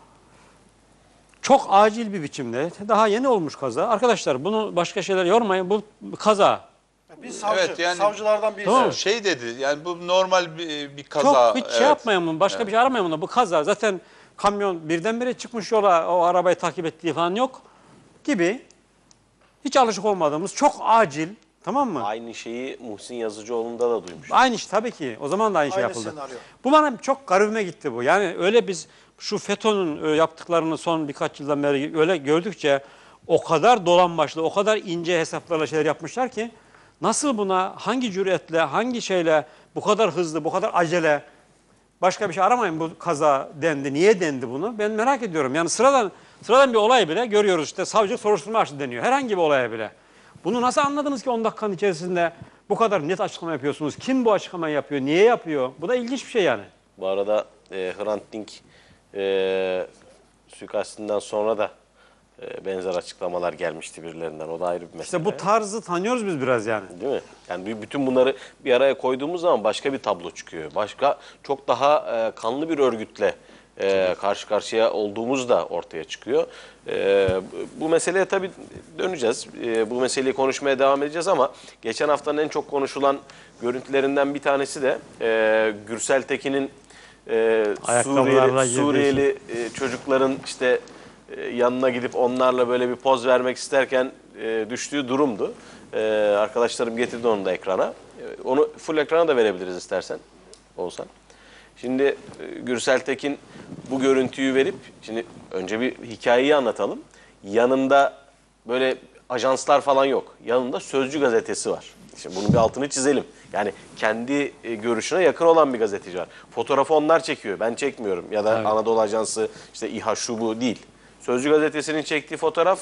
Çok acil bir biçimde daha yeni olmuş kaza. Arkadaşlar bunu başka şeyler yormayın. Bu kaza. Biz savcı, Evet, yani- savcılardan birisi. Tamam. Şey dedi yani bu normal bir kaza. Çok hiç şey yapmayın bunu. Başka bir şey aramayın bunu. Bu kaza. Zaten kamyon birdenbire çıkmış yola o arabayı takip ettiği falan yok gibi. Hiç alışık olmadığımız çok acil. Tamam mı? Aynı şeyi Muhsin Yazıcıoğlu'nda da duymuş. Aynı iş tabii ki. O zaman da aynı şey Aynı yapıldı. senaryo. Bu bana çok garibime gitti bu. Yani öyle biz şu FETÖ'nün yaptıklarını son birkaç yıldan beri öyle gördükçe o kadar dolambaçlı, o kadar ince hesaplarla şeyler yapmışlar ki nasıl buna hangi cüretle, hangi şeyle bu kadar hızlı, bu kadar acele başka bir şey aramayın bu kaza dendi. Niye dendi bunu? Ben merak ediyorum. Yani sıradan bir olay bile görüyoruz işte savcı soruşturma açtı deniyor. Herhangi bir olaya bile. Bunu nasıl anladınız ki 10 dakikanın içerisinde bu kadar net açıklama yapıyorsunuz? Kim bu açıklamayı yapıyor? Niye yapıyor? Bu da ilginç bir şey yani. Bu arada Hrant Dink suikastinden sonra da benzer açıklamalar gelmişti birilerinden. O da ayrı bir mesele. İşte bu tarzı tanıyoruz biz biraz yani. Değil mi? Yani bütün bunları bir araya koyduğumuz zaman başka bir tablo çıkıyor. Başka çok daha kanlı bir örgütle karşı karşıya olduğumuz da ortaya çıkıyor. Bu meseleye tabii döneceğiz. Bu meseleyi konuşmaya devam edeceğiz ama geçen haftanın en çok konuşulan görüntülerinden bir tanesi de Gürsel Tekin'in Ayakkabılarla girdiği Suriyeli çocukların işte yanına gidip onlarla böyle bir poz vermek isterken düştüğü durumdu. Arkadaşlarım getirdi onu da ekrana. Onu full ekrana da verebiliriz istersen Oğuzhan. Şimdi Gürsel Tekin bu görüntüyü verip, şimdi önce bir hikayeyi anlatalım. Yanında böyle ajanslar falan yok. Yanında Sözcü gazetesi var. Şimdi bunun bir altını çizelim. Yani kendi görüşüne yakın olan bir gazeteci var. Fotoğrafı onlar çekiyor. Ben çekmiyorum. Ya da Evet. Anadolu Ajansı, işte İHA şu bu değil. Sözcü gazetesinin çektiği fotoğraf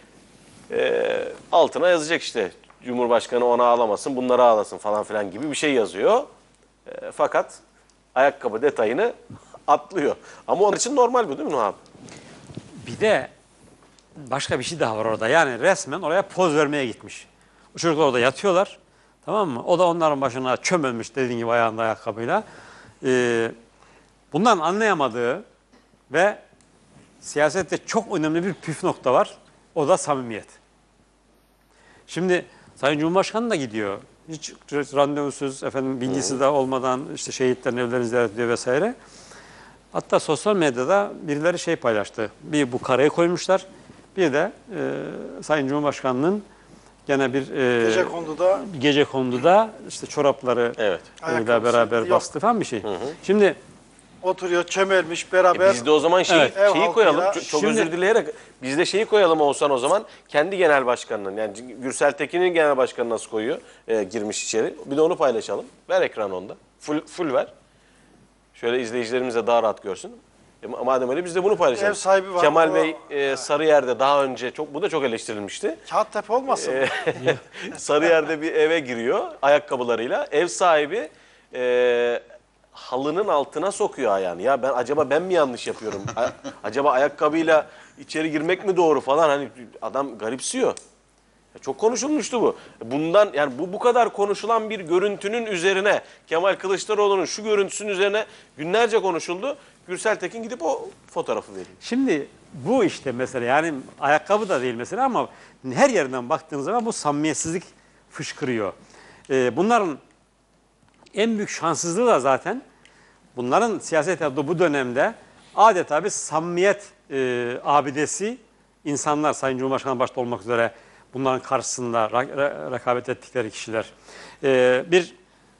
altına yazacak işte. Cumhurbaşkanı ona ağlamasın, bunları ağlasın falan filan gibi bir şey yazıyor. Fakat ayakkabı detayını atlıyor. Ama onun için normal bu değil mi Nuh? Bir de başka bir şey daha var orada. Yani resmen oraya poz vermeye gitmiş. O çocuklar orada yatıyorlar. Tamam mı? O da onların başına çömelmiş dediğin gibi ayağında ayakkabıyla. Bundan anlayamadığı ve siyasette çok önemli bir püf nokta var. O da samimiyet. Şimdi Sayın Cumhurbaşkanı da gidiyor. Hiç randevusuz, bilgisi de olmadan işte şehitlerin evlerini ziyaret ediyor vesaire. Hatta sosyal medyada birileri şey paylaştı. Bir bu karayı koymuşlar. Bir de Sayın Cumhurbaşkanı'nın gene bir gecekonduda işte çorapları Evet. ile beraber yok. bastı falan bir şey. Şimdi Oturuyor, çömelmiş beraber. Biz de o zaman Evet. Ev şeyi koyalım. halkıyla. Çok Şimdi- özür dileyerek biz de şeyi koyalım Oğuzhan o zaman. Kendi genel başkanının yani Gürsel Tekin'in genel başkanı nasıl koyuyor? Girmiş içeri. Bir de onu paylaşalım. Ver ekran onda. Full ver. Şöyle izleyicilerimiz de daha rahat görsün. Madem öyle biz de bunu paylaşalım. Ev sahibi var. Kemal O- Bey Sarıyer'de daha önce bu da çok eleştirilmişti. Kağıttepe olmasın? Sarıyer'de bir eve giriyor ayakkabılarıyla. Ev sahibi halının altına sokuyor ayağını. Ya acaba ben mi yanlış yapıyorum? Acaba ayakkabıyla içeri girmek mi doğru falan, hani adam garipsiyor. Çok konuşulmuştu bu. Bundan yani bu kadar konuşulan bir görüntünün üzerine, Kemal Kılıçdaroğlu'nun şu görüntüsünün üzerine günlerce konuşuldu. Gürsel Tekin gidip o fotoğrafı veriyor. Şimdi bu işte mesela, yani ayakkabı da değil mesela ama her yerinden baktığınız zaman bu samimiyetsizlik fışkırıyor. Bunların en büyük şanssızlığı da zaten bunların siyaset yaptığı bu dönemde adeta bir samimiyet abidesi insanlar, Sayın Cumhurbaşkanı başta olmak üzere bunların karşısında rekabet ettikleri kişiler. Bir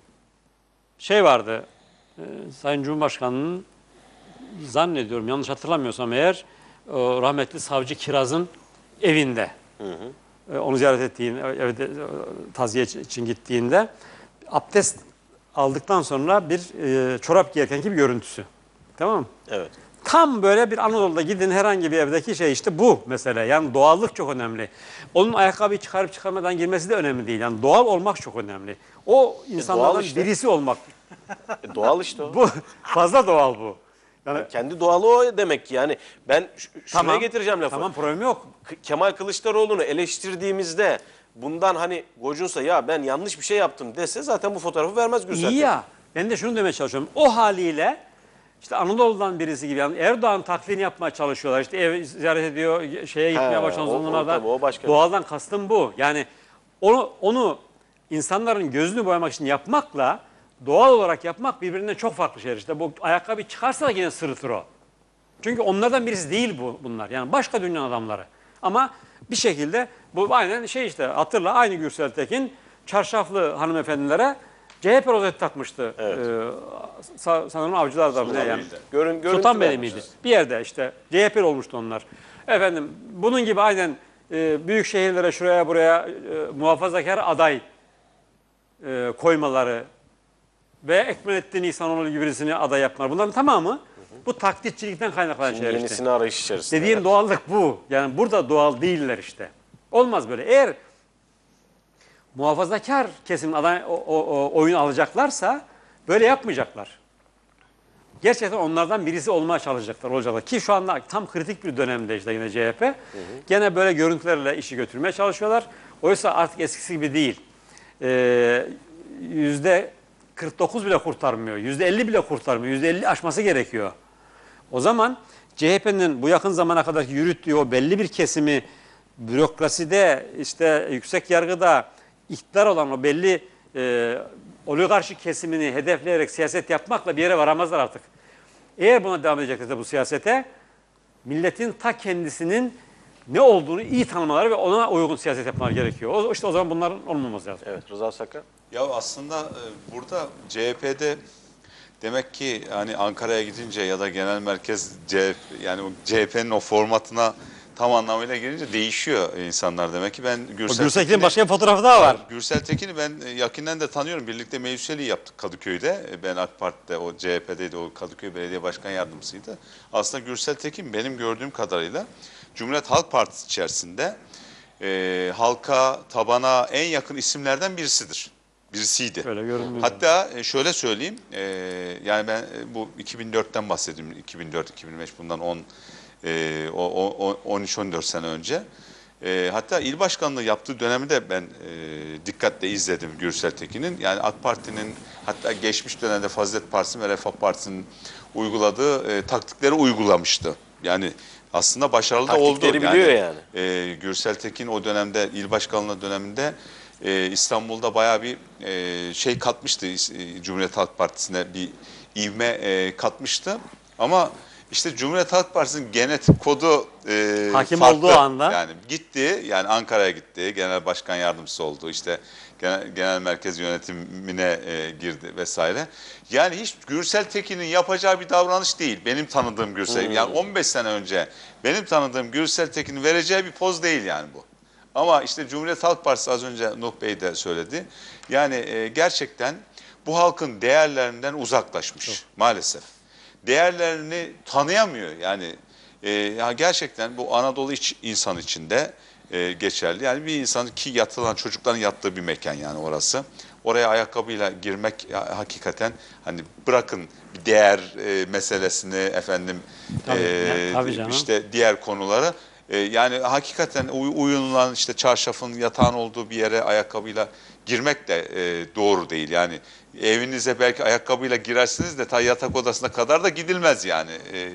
şey vardı, Sayın Cumhurbaşkanı'nın, zannediyorum yanlış hatırlamıyorsam eğer, rahmetli Savcı Kiraz'ın evinde. Onu ziyaret ettiğinde, evde taziye için gittiğinde abdest aldıktan sonra bir çorap giyerken gibi görüntüsü. Tamam mı? Evet. Tam böyle bir Anadolu'da gidin herhangi bir evdeki şey işte bu mesele. Yani doğallık çok önemli. Onun ayakkabıyı çıkarıp çıkarmadan girmesi de önemli değil. Yani doğal olmak çok önemli. O insanlardan doğal işte. birisi olmak. Doğal işte o. Bu fazla doğal bu. Yani Kendi doğalı o demek ki. Yani ben şuraya tamam, getireceğim lafı. tamam, problem yok. Kemal Kılıçdaroğlu'nu eleştirdiğimizde bundan hani gocunsa, ya ben yanlış bir şey yaptım dese zaten bu fotoğrafı vermez Gürsel İyi Tekin. ya. Ben de şunu demeye çalışıyorum. O haliyle işte Anadolu'dan birisi gibi, yani Erdoğan taklidini yapmaya çalışıyorlar. İşte ev ziyaret ediyor, şeye gitmeye başlayan tabii, o başka bir doğaldan kastım bu. Yani onu insanların gözünü boyamak için yapmakla doğal olarak yapmak birbirinden çok farklı şeyler. İşte bu ayakkabı çıkarsa da yine sırıtır o. Çünkü onlardan birisi değil bunlar. Yani başka dünyanın adamları. Ama bir şekilde bu aynen şey işte, hatırla, aynı Gürsel Tekin çarşaflı hanımefendilere CHP rozeti takmıştı. Evet. Sanırım Avcılar'da mı ne yani. Görüntü Sultanbeyli vermiş. miydi? Bir yerde işte CHP olmuştu onlar. Efendim bunun gibi aynen büyük şehirlere şuraya buraya muhafazakar aday koymaları ve Ekmelettin İhsanoğlu gibi birisini aday yapmaları, bunların tamamı bu taklitçilikten kaynaklanan Şimdi şeyler işte. yenisini arayış içerisinde. Dediğim Evet. doğallık bu. Yani burada doğal değiller işte. Olmaz böyle. Eğer muhafazakar kesimin aday oyun alacaklarsa böyle yapmayacaklar. Gerçekten onlardan birisi olmaya olacaklar. Ki şu anda tam kritik bir dönemde işte yine CHP. Gene böyle görüntülerle işi götürmeye çalışıyorlar. Oysa artık eskisi gibi değil. %49 bile kurtarmıyor. %50 bile kurtarmıyor. %50 aşması gerekiyor. O zaman CHP'nin bu yakın zamana kadar yürüttüğü o belli bir kesimi bürokraside, işte yüksek yargıda iktidar olan o belli oligarşik kesimini hedefleyerek siyaset yapmakla bir yere varamazlar artık. Eğer buna devam edeceklerse bu siyasete, milletin ta kendisinin ne olduğunu iyi tanımaları ve ona uygun siyaset yapmaları gerekiyor. İşte o zaman bunların olmaması lazım. Evet, Rıza Sakar. Ya aslında burada CHP'de demek ki hani Ankara'ya gidince ya da genel merkez yani CHP'nin o formatına tam anlamıyla gelince değişiyor insanlar demek ki. Ben Gürsel Tekin'in başka bir fotoğrafı daha var. Gürsel Tekin'i ben yakından da tanıyorum. Birlikte meclisliği yaptık Kadıköy'de. Ben AK Parti'de, o CHP'deydi, o Kadıköy Belediye Başkan Yardımcısıydı. Aslında Gürsel Tekin benim gördüğüm kadarıyla Cumhuriyet Halk Partisi içerisinde halka, tabana en yakın isimlerden birisiydi. Öyle görünüyor. Hatta şöyle söyleyeyim, yani ben bu 2004'ten bahsediyorum, 2004-2005 bundan 13-14 sene önce. Hatta il başkanlığı yaptığı dönemi de ben dikkatle izledim Gürsel Tekin'in. Yani AK Parti'nin, hatta geçmiş dönemde Fazilet Partisi ve Refah Partisi'nin uyguladığı taktikleri uygulamıştı. Yani aslında başarılı da oldu. Taktikleri biliyor yani. Gürsel Tekin o dönemde, il başkanlığı döneminde İstanbul'da bayağı bir şey katmıştı, Cumhuriyet Halk Partisi'ne bir ivme katmıştı. Ama işte Cumhuriyet Halk Partisi'nin genetik kodu Hakim farklı. olduğu anda. Yani gitti, yani Ankara'ya gitti, genel başkan yardımcısı oldu, işte genel merkez yönetimine girdi vesaire. Yani hiç Gürsel Tekin'in yapacağı bir davranış değil benim tanıdığım Gürsel. Yani 15 sene önce benim tanıdığım Gürsel Tekin'in vereceği bir poz değil yani bu. Ama işte Cumhuriyet Halk Partisi, az önce Nuh Bey de söyledi. Yani gerçekten bu halkın değerlerinden uzaklaşmış maalesef. Değerlerini tanıyamıyor yani. Ya gerçekten bu Anadolu insan içinde geçerli. Yani bir insan ki yatılan çocukların yattığı bir mekan yani orası. Oraya ayakkabıyla girmek hakikaten hani bırakın bir değer meselesini efendim Tabii canım. işte diğer konuları yani hakikaten uyunulan işte çarşafın yatağın olduğu bir yere ayakkabıyla girmek de doğru değil. Yani evinize belki ayakkabıyla girersiniz de ta yatak odasına kadar da gidilmez yani.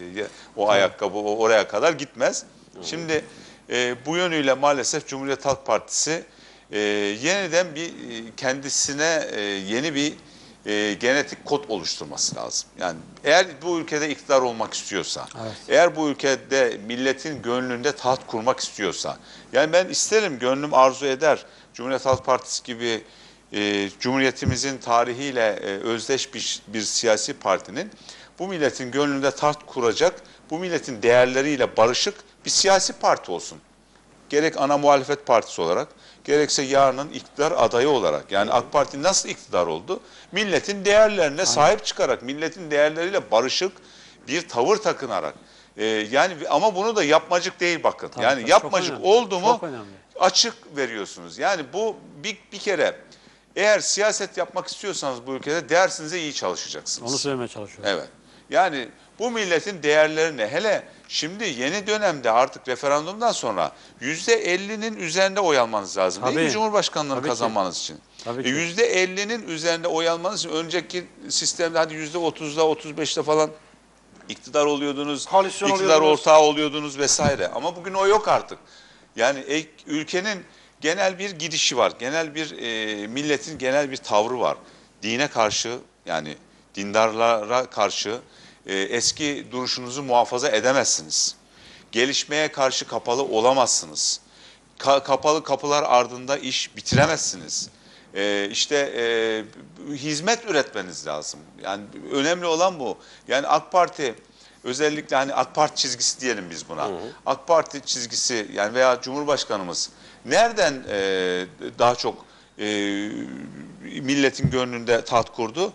O ayakkabı oraya kadar gitmez. Şimdi bu yönüyle maalesef Cumhuriyet Halk Partisi yeniden bir kendisine yeni bir genetik kod oluşturması lazım. Yani eğer bu ülkede iktidar olmak istiyorsa, eğer bu ülkede milletin gönlünde taht kurmak istiyorsa, yani ben isterim, gönlüm arzu eder, Cumhuriyet Halk Partisi gibi Cumhuriyetimizin tarihiyle özdeş bir siyasi partinin bu milletin gönlünde taht kuracak, bu milletin değerleriyle barışık bir siyasi parti olsun. Gerek ana muhalefet partisi olarak, gerekse yarının iktidar adayı olarak. Yani AK Parti nasıl iktidar oldu? Milletin değerlerine sahip çıkarak, milletin değerleriyle barışık bir tavır takınarak. Yani ama bunu da yapmacık değil bakın. Tabii, yani tabii, yapmacık oldu mu açık veriyorsunuz. Yani bu bir kere eğer siyaset yapmak istiyorsanız bu ülkede dersinize iyi çalışacaksınız. Onu söylemeye çalışıyorum. Evet. Yani bu milletin değerlerini hele şimdi yeni dönemde artık referandumdan sonra %50'nin üzerinde oy almanız lazım değil mi Cumhurbaşkanlığını kazanmanız için? %50'nin üzerinde oy almanız için önceki sistemde hadi %30'da 35'te falan iktidar oluyordunuz, Koalisyon iktidar oluyordunuz. ortağı oluyordunuz vesaire. Ama bugün o yok artık. Yani ülkenin genel bir gidişi var. Genel bir milletin genel bir tavrı var. Dine karşı yani dindarlara karşı eski duruşunuzu muhafaza edemezsiniz. Gelişmeye karşı kapalı olamazsınız. Kapalı kapılar ardında iş bitiremezsiniz. Hizmet üretmeniz lazım. Yani önemli olan bu. Yani AK Parti özellikle hani AK Parti çizgisi diyelim biz buna. AK Parti çizgisi yani veya Cumhurbaşkanımız nereden daha çok milletin gönlünde taht kurdu?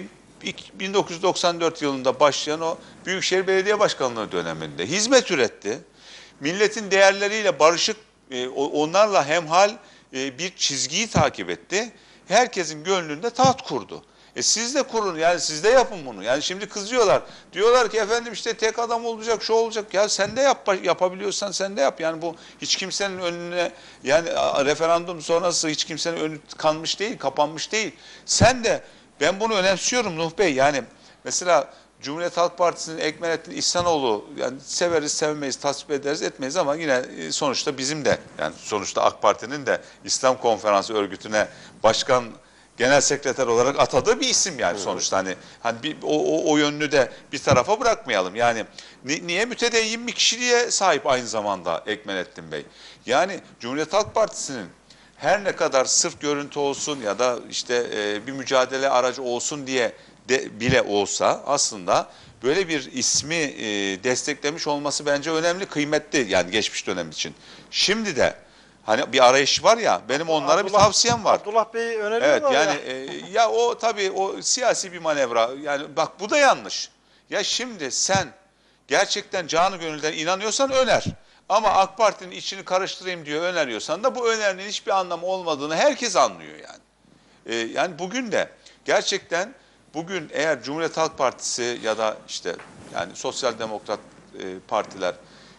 1994 yılında başlayan o Büyükşehir Belediye Başkanlığı döneminde hizmet üretti. Milletin değerleriyle barışık, onlarla hemhal bir çizgiyi takip etti. Herkesin gönlünde taht kurdu. Siz de kurun yani siz de yapın bunu. Yani şimdi kızıyorlar. Diyorlar ki efendim işte tek adam olacak, şu olacak. Ya sen de yapabiliyorsan sen de yap. Yani bu hiç kimsenin önüne yani referandum sonrası hiç kimsenin önü kanmış değil, kapanmış değil. Sen de ben bunu önemsiyorum Nuh Bey. Yani mesela Cumhuriyet Halk Partisi'nin Ekmelettin İhsanoğlu yani severiz, sevmeyiz, tasvip ederiz, etmeyiz ama yine sonuçta bizim de yani sonuçta AK Parti'nin de İslam Konferansı örgütüne başkan genel sekreter olarak atadığı bir isim yani sonuçta hani o yönünü de bir tarafa bırakmayalım. Yani niye mütedeyyin bir kişiliğe sahip aynı zamanda Ekmelettin Bey? Yani Cumhuriyet Halk Partisi'nin her ne kadar sırf görüntü olsun ya da işte bir mücadele aracı olsun diye bile olsa aslında böyle bir ismi desteklemiş olması bence önemli, kıymetli yani geçmiş dönem için. Şimdi de hani bir arayış var ya benim onlara bir tavsiyem var. Abdullah Bey öneriyorlar evet, yani ya. Ya o tabii o siyasi bir manevra yani bak bu da yanlış. Ya şimdi sen gerçekten canı gönülden inanıyorsan öner. Ama AK Parti'nin içini karıştırayım diyor öneriyorsan da bu önerinin hiçbir anlamı olmadığını herkes anlıyor yani. Yani bugün de gerçekten bugün eğer Cumhuriyet Halk Partisi ya da işte yani sosyal demokrat partiler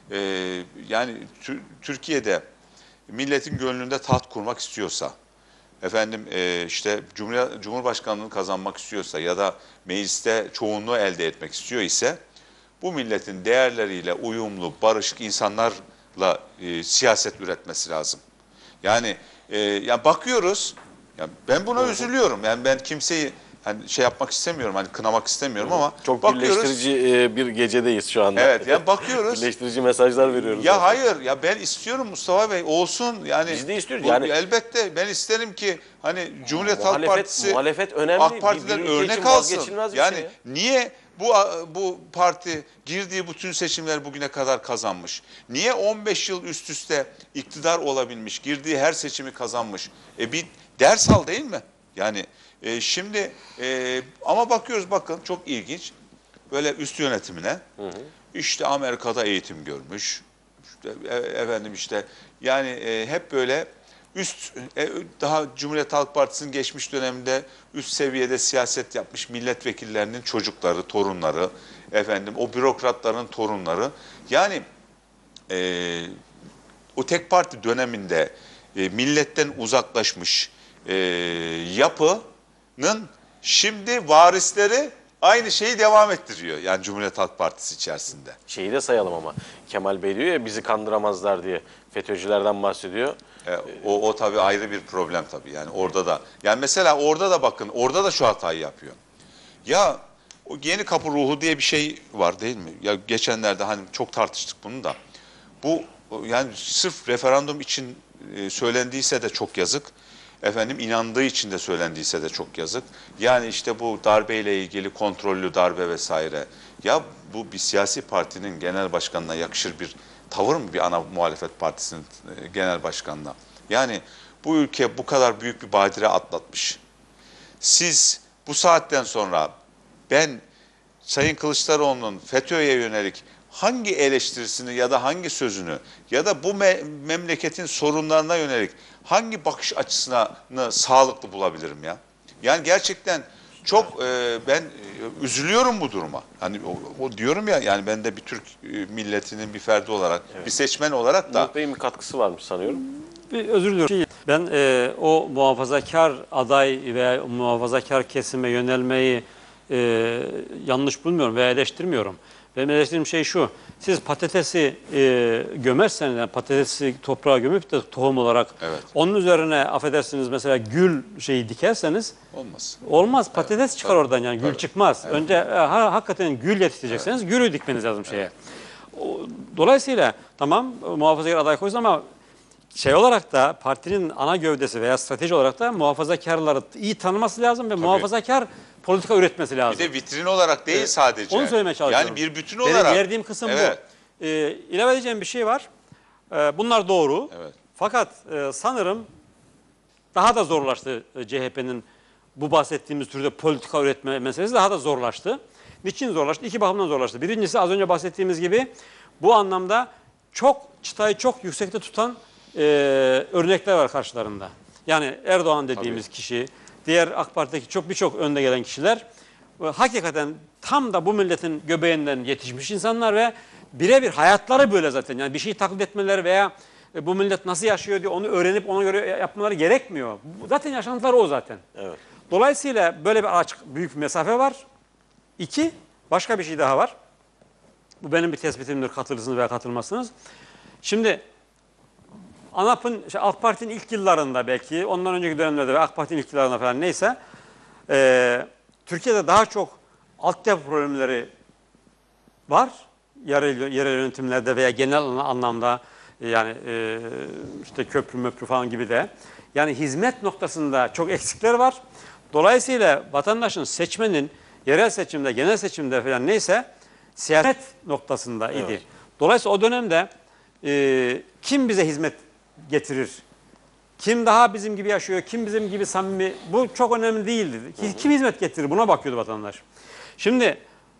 yani Türkiye'de milletin gönlünde taht kurmak istiyorsa efendim işte Cumhurbaşkanlığını kazanmak istiyorsa ya da mecliste çoğunluğu elde etmek istiyor ise bu milletin değerleriyle uyumlu, barışık insanlarla siyaset üretmesi lazım. Yani bakıyoruz, yani ben buna üzülüyorum. Yani ben kimseyi hani şey yapmak istemiyorum, hani kınamak istemiyorum ama çok bakıyoruz. birleştirici bir gecedeyiz şu anda. Evet, yani bakıyoruz. Birleştirici mesajlar veriyoruz. Ya zaten. hayır, ya ben istiyorum Mustafa Bey olsun yani. Biz de istiyoruz yani. Elbette ben isterim ki hani Cumhuriyet Halk Partisi, muhalefet önemli. AK Parti'den bir ülke örnek için alsın. vazgeçilmez bir Yani şey ya. niye bu parti girdiği bütün seçimler bugüne kadar kazanmış? Niye 15 yıl üst üste iktidar olabilmiş? Girdiği her seçimi kazanmış. Bir ders al değil mi? Yani Şimdi ama bakıyoruz, bakın çok ilginç. Böyle üst yönetimine işte Amerika'da eğitim görmüş. İşte, efendim işte yani hep böyle daha Cumhuriyet Halk Partisi'nin geçmiş döneminde üst seviyede siyaset yapmış milletvekillerinin çocukları, torunları, efendim o bürokratların torunları. Yani o tek parti döneminde milletten uzaklaşmış yapının şimdi varisleri aynı şeyi devam ettiriyor. Yani Cumhuriyet Halk Partisi içerisinde. Şeyi de sayalım ama. Kemal Bey diyor ya bizi kandıramazlar diye. FETÖ'cülerden bahsediyor. O tabii ayrı bir problem tabii. Yani orada da. Yani mesela orada da bakın, orada da şu hatayı yapıyor. Ya o yeni kapı ruhu diye bir şey var değil mi? Ya geçenlerde hani çok tartıştık bunu da. Bu yani sırf referandum için söylendiyse de çok yazık. Efendim inandığı için de söylendiyse de çok yazık. Yani işte bu darbeyle ilgili kontrollü darbe vesaire. Ya bu bir siyasi partinin genel başkanına yakışır bir tavır mı, bir ana muhalefet partisinin genel başkanına? Yani bu ülke bu kadar büyük bir badire atlatmış. Siz bu saatten sonra ben Sayın Kılıçdaroğlu'nun FETÖ'ye yönelik hangi eleştirisini ya da hangi sözünü ya da bu memleketin sorunlarına yönelik hangi bakış açısını sağlıklı bulabilirim ya? Yani gerçekten çok ben üzülüyorum bu duruma. Hani o diyorum ya, yani ben de bir Türk milletinin bir ferdi olarak, bir seçmen olarak da. Umut Bey'in bir katkısı varmış sanıyorum. Bir özür diliyorum. Ben o muhafazakar aday ve muhafazakar kesime yönelmeyi yanlış bulmuyorum veya eleştirmiyorum. Benim eleştirdiğim şey şu: siz patatesi gömerseniz, yani patatesi toprağa gömüp de tohum olarak onun üzerine affedersiniz mesela gül şeyi dikerseniz olmaz. Patates çıkar oradan, yani gül çıkmaz. Önce hakikaten gül yetiştirecekseniz gülü dikmeniz lazım şeye. Dolayısıyla tamam muhafazakar aday koysun ama şey olarak da partinin ana gövdesi veya strateji olarak da muhafazakarları iyi tanıması lazım ve muhafazakar politika üretmesi lazım. Bir de vitrin olarak değil sadece. Onu söylemeye çalışıyorum. Yani bir bütün olarak. Benim verdiğim kısım bu. İlave edeceğim bir şey var. Bunlar doğru. Evet. Fakat sanırım daha da zorlaştı CHP'nin bu bahsettiğimiz türde politika üretme meselesi daha da zorlaştı. Niçin zorlaştı? İki bakımdan zorlaştı. Birincisi az önce bahsettiğimiz gibi bu anlamda çıtayı çok yüksekte tutan örnekler var karşılarında. Yani Erdoğan dediğimiz kişi, diğer AK Parti'deki birçok önde gelen kişiler hakikaten tam da bu milletin göbeğinden yetişmiş insanlar ve birebir hayatları böyle zaten. Yani bir şeyi taklit etmeleri veya bu millet nasıl yaşıyor diye onu öğrenip ona göre yapmaları gerekmiyor. Zaten yaşantıları o zaten. Evet. Dolayısıyla böyle bir büyük bir mesafe var. İki, başka bir şey daha var. Bu benim bir tespitimdir, katılırsınız veya katılmazsınız. Şimdi ANAP'ın, AK Parti'nin ilk yıllarında belki, ondan önceki dönemlerde ve AK Parti'nin ilk yıllarında falan neyse, Türkiye'de daha çok altyapı problemleri var. Yerel yönetimlerde veya genel anlamda yani işte köprü möprü falan gibi de. Yani hizmet noktasında çok eksikler var. Dolayısıyla vatandaşın, seçmenin yerel seçimde, genel seçimde falan neyse siyaset noktasında idi. Evet. Dolayısıyla o dönemde kim bize hizmet getirir? Kim daha bizim gibi yaşıyor? Kim bizim gibi samimi? Bu çok önemli değildi. Kim hizmet getirir? Buna bakıyordu vatandaş. Şimdi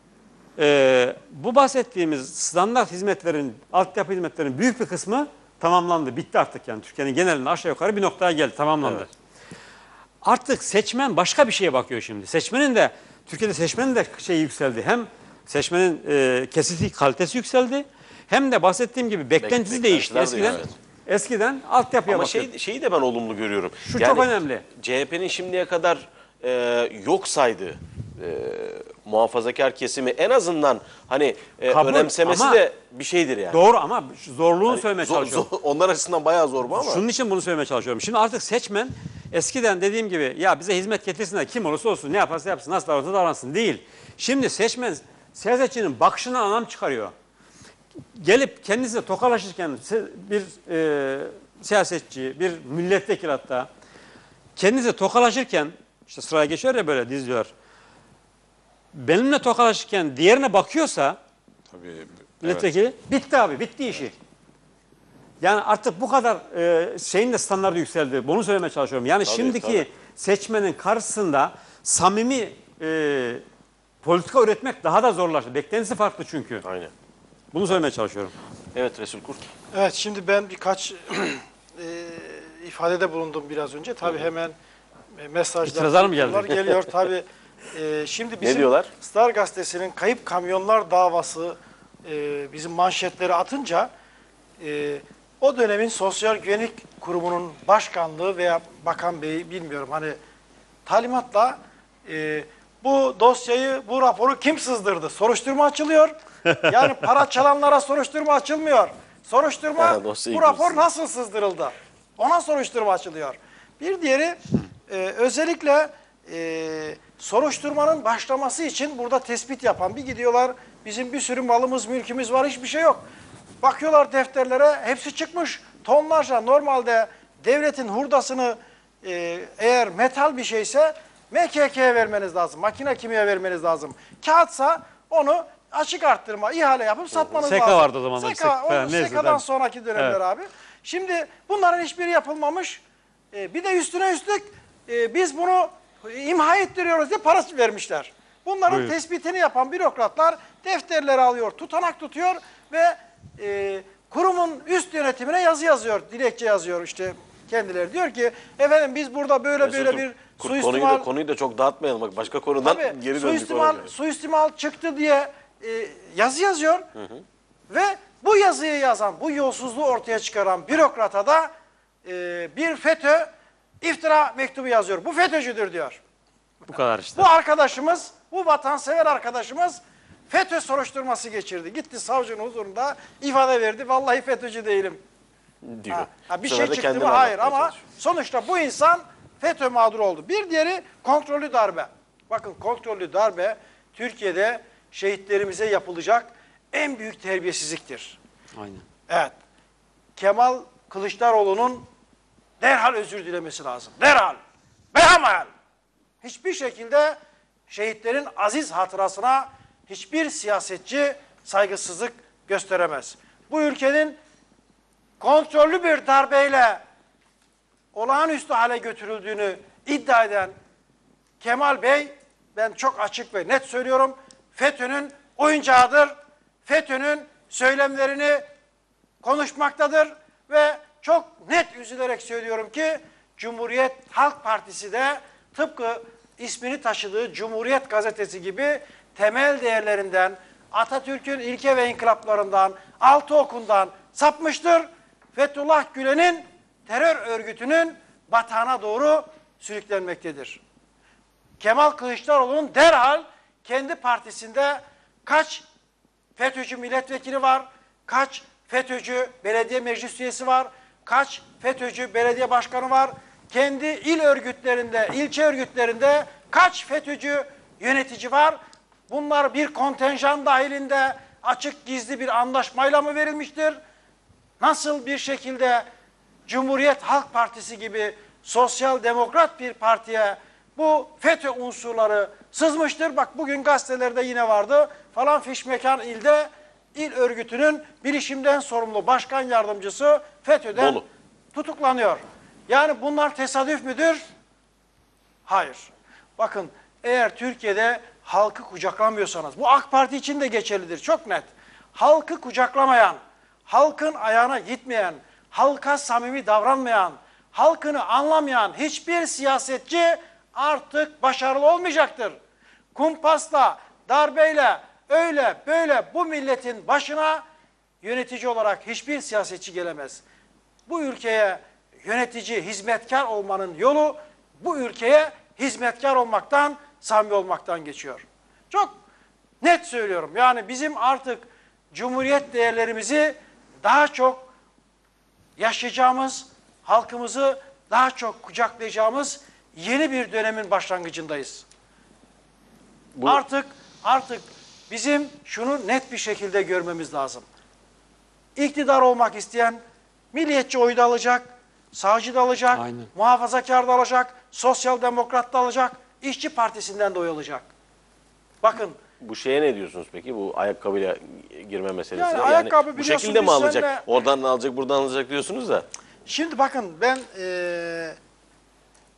bu bahsettiğimiz standart hizmetlerin, altyapı hizmetlerin büyük bir kısmı tamamlandı. Bitti artık yani. Türkiye'nin genelinde aşağı yukarı bir noktaya geldi. Tamamlandı. Evet. Artık seçmen başka bir şeye bakıyor şimdi. Türkiye'de seçmenin de şeyi yükseldi. Hem seçmenin kesiti, kalitesi yükseldi. Hem de bahsettiğim gibi beklentisi değişti. Eskiden altyapıya bakıyor. Ama şeyi de ben olumlu görüyorum. Şu çok önemli. CHP'nin şimdiye kadar yok saydığı muhafazakar kesimi en azından hani önemsemesi de bir şeydir yani. Doğru ama zorluğunu söylemeye çalışıyorum. Onlar açısından bayağı zor bu ama. Şunun için bunu söylemeye çalışıyorum. Şimdi artık seçmen eskiden dediğim gibi ya bize hizmet getirsinler, kim olursa olsun, ne yaparsa yapsın, nasıl davranırsa davransın değil. Şimdi seçmen siyasetçinin bakışına anlam çıkarıyor. Gelip kendisiyle tokalaşırken bir siyasetçi, bir milletvekili hatta kendisiyle tokalaşırken işte sıraya geçiyor ya böyle diziliyor. Benimle tokalaşırken diğerine bakıyorsa milletvekili bitti abi, bitti işi. Yani artık bu kadar şeyin de standartı yükseldi. Bunu söylemeye çalışıyorum. Yani şimdiki seçmenin karşısında samimi politika üretmek daha da zorlaştı. Beklentisi farklı çünkü. Aynen. Bunu söylemeye çalışıyorum. Evet Resul Kurt. Evet, şimdi ben birkaç ifadede bulundum biraz önce. Tabii hemen mesajlar İtirazlar mı geldi? geliyor tabii. Şimdi Ne bizim diyorlar? Star Gazetesi'nin kayıp kamyonlar davası bizim manşetleri atınca o dönemin Sosyal Güvenlik Kurumu'nun başkanlığı veya bakan beyi bilmiyorum hani talimatla bu dosyayı, bu raporu kim sızdırdı? Soruşturma açılıyor. Yani para çalanlara soruşturma açılmıyor. Soruşturma Ha, dosyayı bu rapor kimsin? nasıl sızdırıldı? Ona soruşturma açılıyor. Bir diğeri özellikle soruşturmanın başlaması için burada tespit yapan bir gidiyorlar. Bizim bir sürü malımız, mülkümüz var, hiçbir şey yok. Bakıyorlar defterlere, hepsi çıkmış. Tonlarca normalde devletin hurdasını eğer metal bir şeyse MKK'ye vermeniz lazım. Makine kimyaya vermeniz lazım. Kağıtsa onu açık arttırma, ihale yapıp satmanız SEKA lazım. vardı o zaman. Neyse, SEKA'dan tabii. sonraki dönemler Evet. abi. Şimdi bunların hiçbiri yapılmamış. Bir de üstüne üstlük biz bunu imha ettiriyoruz diye para vermişler. Bunların Buyur. tespitini yapan bürokratlar defterleri alıyor, tutanak tutuyor ve kurumun üst yönetimine yazı yazıyor, dilekçe yazıyor işte kendileri. Diyor ki efendim biz burada böyle Resul bir Kurt, suistimal... konuyu da çok dağıtmayalım. Bak başka konudan Tabii, geri döndük oraya. suistimal çıktı diye yazı yazıyor ve bu yazıyı yazan, bu yolsuzluğu ortaya çıkaran bürokrata da bir FETÖ iftira mektubu yazıyor. Bu FETÖ'cüdür diyor. Bu kadar işte. Bu arkadaşımız, bu vatansever arkadaşımız FETÖ soruşturması geçirdi. Gitti savcının huzurunda ifade verdi. Vallahi FETÖ'cü değilim. diyor. Bir Bu şey sefer de çıktı mı? kendini Hayır anlatmaya ama çalışıyor. sonuçta bu insan FETÖ mağduru oldu. Bir diğeri kontrollü darbe. Bakın kontrollü darbe Türkiye'de şehitlerimize yapılacak en büyük terbiyesizliktir. Aynen. Evet. Kemal Kılıçdaroğlu'nun derhal özür dilemesi lazım. Derhal. Behemal. Hiçbir şekilde şehitlerin aziz hatırasına hiçbir siyasetçi saygısızlık gösteremez. Bu ülkenin kontrollü bir darbeyle olağanüstü hale götürüldüğünü iddia eden Kemal Bey, ben çok açık ve net söylüyorum, FETÖ'nün oyuncağıdır. FETÖ'nün söylemlerini konuşmaktadır ve çok net üzülerek söylüyorum ki Cumhuriyet Halk Partisi de tıpkı ismini taşıdığı Cumhuriyet Gazetesi gibi temel değerlerinden, Atatürk'ün ilke ve inkılaplarından, altı okundan sapmıştır. Fethullah Gülen'in terör örgütünün batağına doğru sürüklenmektedir. Kemal Kılıçdaroğlu'nun derhal kendi partisinde kaç FETÖ'cü milletvekili var, kaç FETÖ'cü belediye meclis üyesi var, kaç FETÖ'cü belediye başkanı var, kendi il örgütlerinde, ilçe örgütlerinde kaç FETÖ'cü yönetici var. Bunlar bir kontenjan dahilinde açık gizli bir anlaşmayla mı verilmiştir? Nasıl bir şekilde Cumhuriyet Halk Partisi gibi sosyal demokrat bir partiye bu FETÖ unsurları sızmıştır? Bak bugün gazetelerde yine vardı. Falan fişmekan ilde il örgütünün bilişimden sorumlu başkan yardımcısı FETÖ'den Bolu. tutuklanıyor. Yani bunlar tesadüf müdür? Hayır. Bakın eğer Türkiye'de halkı kucaklamıyorsanız, bu AK Parti için de geçerlidir, çok net. Halkı kucaklamayan, halkın ayağına gitmeyen, halka samimi davranmayan, halkını anlamayan hiçbir siyasetçi artık başarılı olmayacaktır. Kumpasla, darbeyle, öyle böyle bu milletin başına yönetici olarak hiçbir siyasetçi gelemez. Bu ülkeye yönetici, hizmetkar olmanın yolu bu ülkeye hizmetkar olmaktan, samimi olmaktan geçiyor. Çok net söylüyorum. Yani bizim artık Cumhuriyet değerlerimizi daha çok yaşayacağımız, halkımızı daha çok kucaklayacağımız yeni bir dönemin başlangıcındayız. Bu- Artık bizim şunu net bir şekilde görmemiz lazım. İktidar olmak isteyen milliyetçi oyu da alacak, sağcı da alacak, Aynen. muhafazakar da alacak, sosyal demokrat da alacak, işçi partisinden de oy alacak. Bakın Bu şeye ne diyorsunuz peki? Bu ayakkabıyla girme meselesine. Yani ayakkabı bu biliyorsun şekilde mi biz alacak? seninle- Oradan alacak, buradan alacak diyorsunuz da. şimdi bakın ben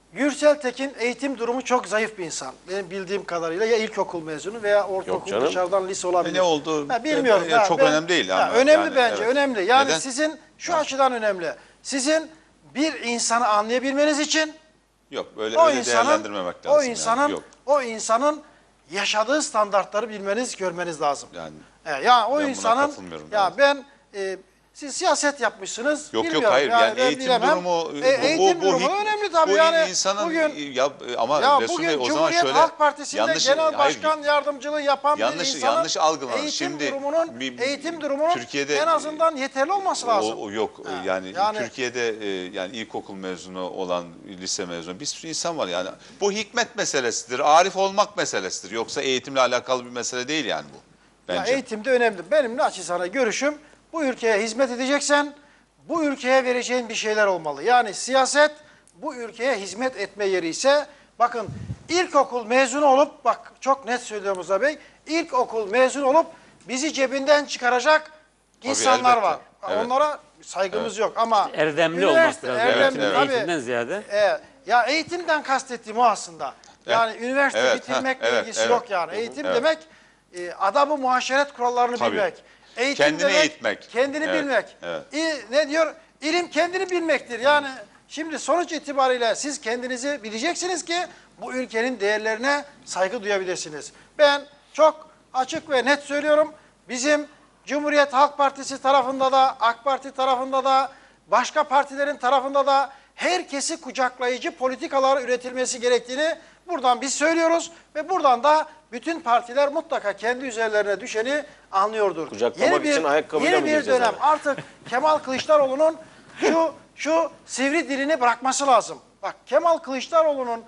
Gürsel Tekin eğitim durumu çok zayıf bir insan. Benim bildiğim kadarıyla ya ilkokul mezunu veya ortaokul canım. dışarıdan lise olabilir. Ne oldu? Bilmiyorum. Çok önemli değil. Yani. Önemli Yani, bence, evet. önemli. Yani Neden? sizin şu açıdan önemli. Sizin bir insanı anlayabilmeniz için Yok, öyle o öyle insanın değerlendirmemek lazım. o insanın yani. Yok. o insanın yaşadığı standartları bilmeniz, görmeniz lazım. Yani Ya o ben buna insanın katılmıyorum, ya evet. ben siz siyaset yapmışsınız. Yok bilmiyorum. hayır yani ben eğitim bilemem. durumu Eğitim durumu önemli tabii bu yani. insanın Bugün ama ya Resul bugün Bey o zaman Cumhuriyet şöyle Halk Partisi'nde yanlış genel hayır, başkan yardımcılığı yapan bir insanın yanlış algılanır. eğitim Şimdi durumunun Türkiye'de en azından yeterli olması lazım. Yok Ha, yani, yani- Türkiye'de yani ilkokul mezunu olan, lise mezunu bir sürü insan var yani. Bu hikmet meselesidir, arif olmak meselesidir. Yoksa eğitimle alakalı bir mesele değil yani bu. Ya Bence. eğitimde önemli. Benim naçizane görüşüm, bu ülkeye hizmet edeceksen bu ülkeye vereceğin bir şeyler olmalı. Yani siyaset bu ülkeye hizmet etme yeri ise, bakın ilkokul mezunu olup, bak çok net söylüyorum Mustafa Bey, ilkokul mezunu olup bizi cebinden çıkaracak insanlar elbette. var. Evet. Onlara saygımız yok ama Erdemli olmak biraz. erdemli, Evet, tabii. Eğitimden ziyade. Ya eğitimden kastettiğim o aslında. Yani üniversite Evet, bitirmekle evet, ilgisi evet. yok yani. Eğitim Evet. demek adab-ı muaşeret kurallarını Tabii. bilmek. Eğitim Kendini demek, eğitmek. kendini Evet, bilmek. evet. Ne diyor? İlim kendini bilmektir. Yani şimdi sonuç itibariyle siz kendinizi bileceksiniz ki bu ülkenin değerlerine saygı duyabilirsiniz. Ben çok açık ve net söylüyorum. Bizim Cumhuriyet Halk Partisi tarafında da, AK Parti tarafında da, başka partilerin tarafında da herkesi kucaklayıcı politikalar üretilmesi gerektiğini buradan biz söylüyoruz ve buradan da bütün partiler mutlaka kendi üzerlerine düşeni anlıyordur. Kucaklamak için ayakkabıyla yeni mı bir gireceğiz dönem eve? artık Kemal Kılıçdaroğlu'nun şu sivri dilini bırakması lazım. Bak, Kemal Kılıçdaroğlu'nun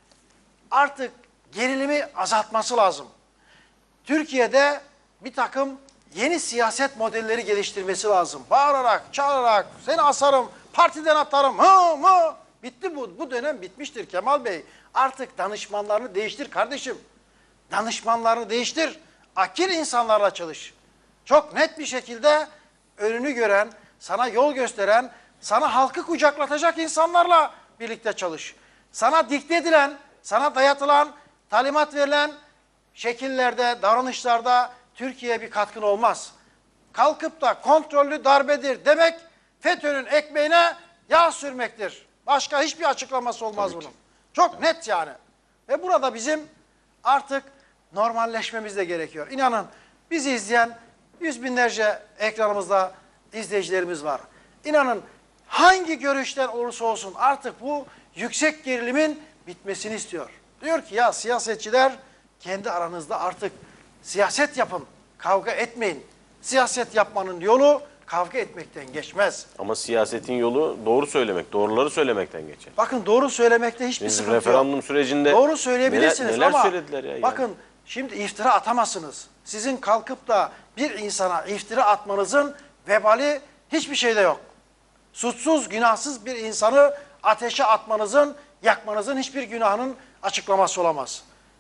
artık gerilimi azaltması lazım. Türkiye'de bir takım yeni siyaset modelleri geliştirmesi lazım. Bağırarak, çağırarak, seni asarım, partiden atarım, bitti bu. Bu dönem bitmiştir Kemal Bey. Artık danışmanlarını değiştir kardeşim. Danışmanlarını değiştir. Akil insanlarla çalış. Çok net bir şekilde önünü gören, sana yol gösteren, sana halkı kucaklatacak insanlarla birlikte çalış. Sana dikte edilen, sana dayatılan, talimat verilen şekillerde, davranışlarda Türkiye'ye bir katkın olmaz. Kalkıp da kontrollü darbedir demek, FETÖ'nün ekmeğine yağ sürmektir. Başka hiçbir açıklaması olmaz bunun. Çok net yani. Ve burada bizim artık normalleşmemiz de gerekiyor. İnanın bizi izleyen yüz binlerce ekranımızda izleyicilerimiz var. İnanın hangi görüşten olursa olsun artık bu yüksek gerilimin bitmesini istiyor. Diyor ki ya siyasetçiler kendi aranızda artık siyaset yapın, kavga etmeyin. Siyaset yapmanın yolu kavga etmekten geçmez. Ama siyasetin yolu doğru söylemek, doğruları söylemekten geçer. Bakın doğru söylemekte hiçbir Biz sıkıntı yok. referandum sürecinde Doğru söyleyebilirsiniz neler ama söylediler ya? bakın şimdi iftira atamazsınız. Sizin kalkıp da bir insana iftira atmanızın vebali hiçbir şeyde yok. Suçsuz, günahsız bir insanı ateşe atmanızın, yakmanızın hiçbir günahının açıklaması olamaz.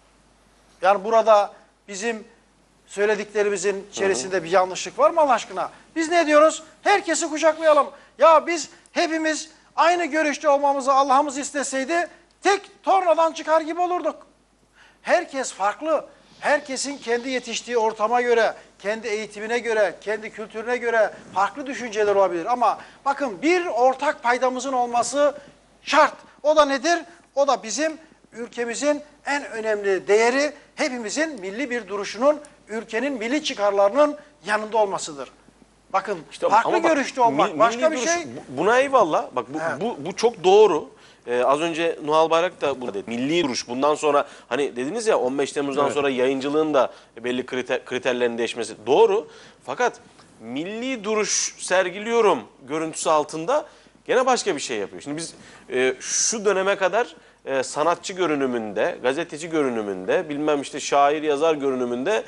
Yani burada bizim söylediklerimizin içerisinde bir yanlışlık var mı Allah aşkına? Biz ne diyoruz? Herkesi kucaklayalım. Ya biz hepimiz aynı görüşte olmamızı Allah'ımız isteseydi tek tornadan çıkar gibi olurduk. Herkes farklı. Herkesin kendi yetiştiği ortama göre, kendi eğitimine göre, kendi kültürüne göre farklı düşünceler olabilir. Ama bakın bir ortak paydamızın olması şart. O da nedir? O da bizim ülkemizin en önemli değeri, hepimizin milli bir duruşunun, ülkenin milli çıkarlarının yanında olmasıdır. Bakın İşte farklı ama bak, görüşte olmak başka bir milli şey. duruş, buna eyvallah. Bak bu çok doğru. Az önce Nuhal Bayrak da bunu dedi. Milli duruş. Bundan sonra hani dediniz ya 15 Temmuz'dan sonra yayıncılığın da belli kriterlerin değişmesi. Doğru. Fakat milli duruş sergiliyorum görüntüsü altında gene başka bir şey yapıyor. Şimdi biz şu döneme kadar sanatçı görünümünde, gazeteci görünümünde, bilmem işte şair yazar görünümünde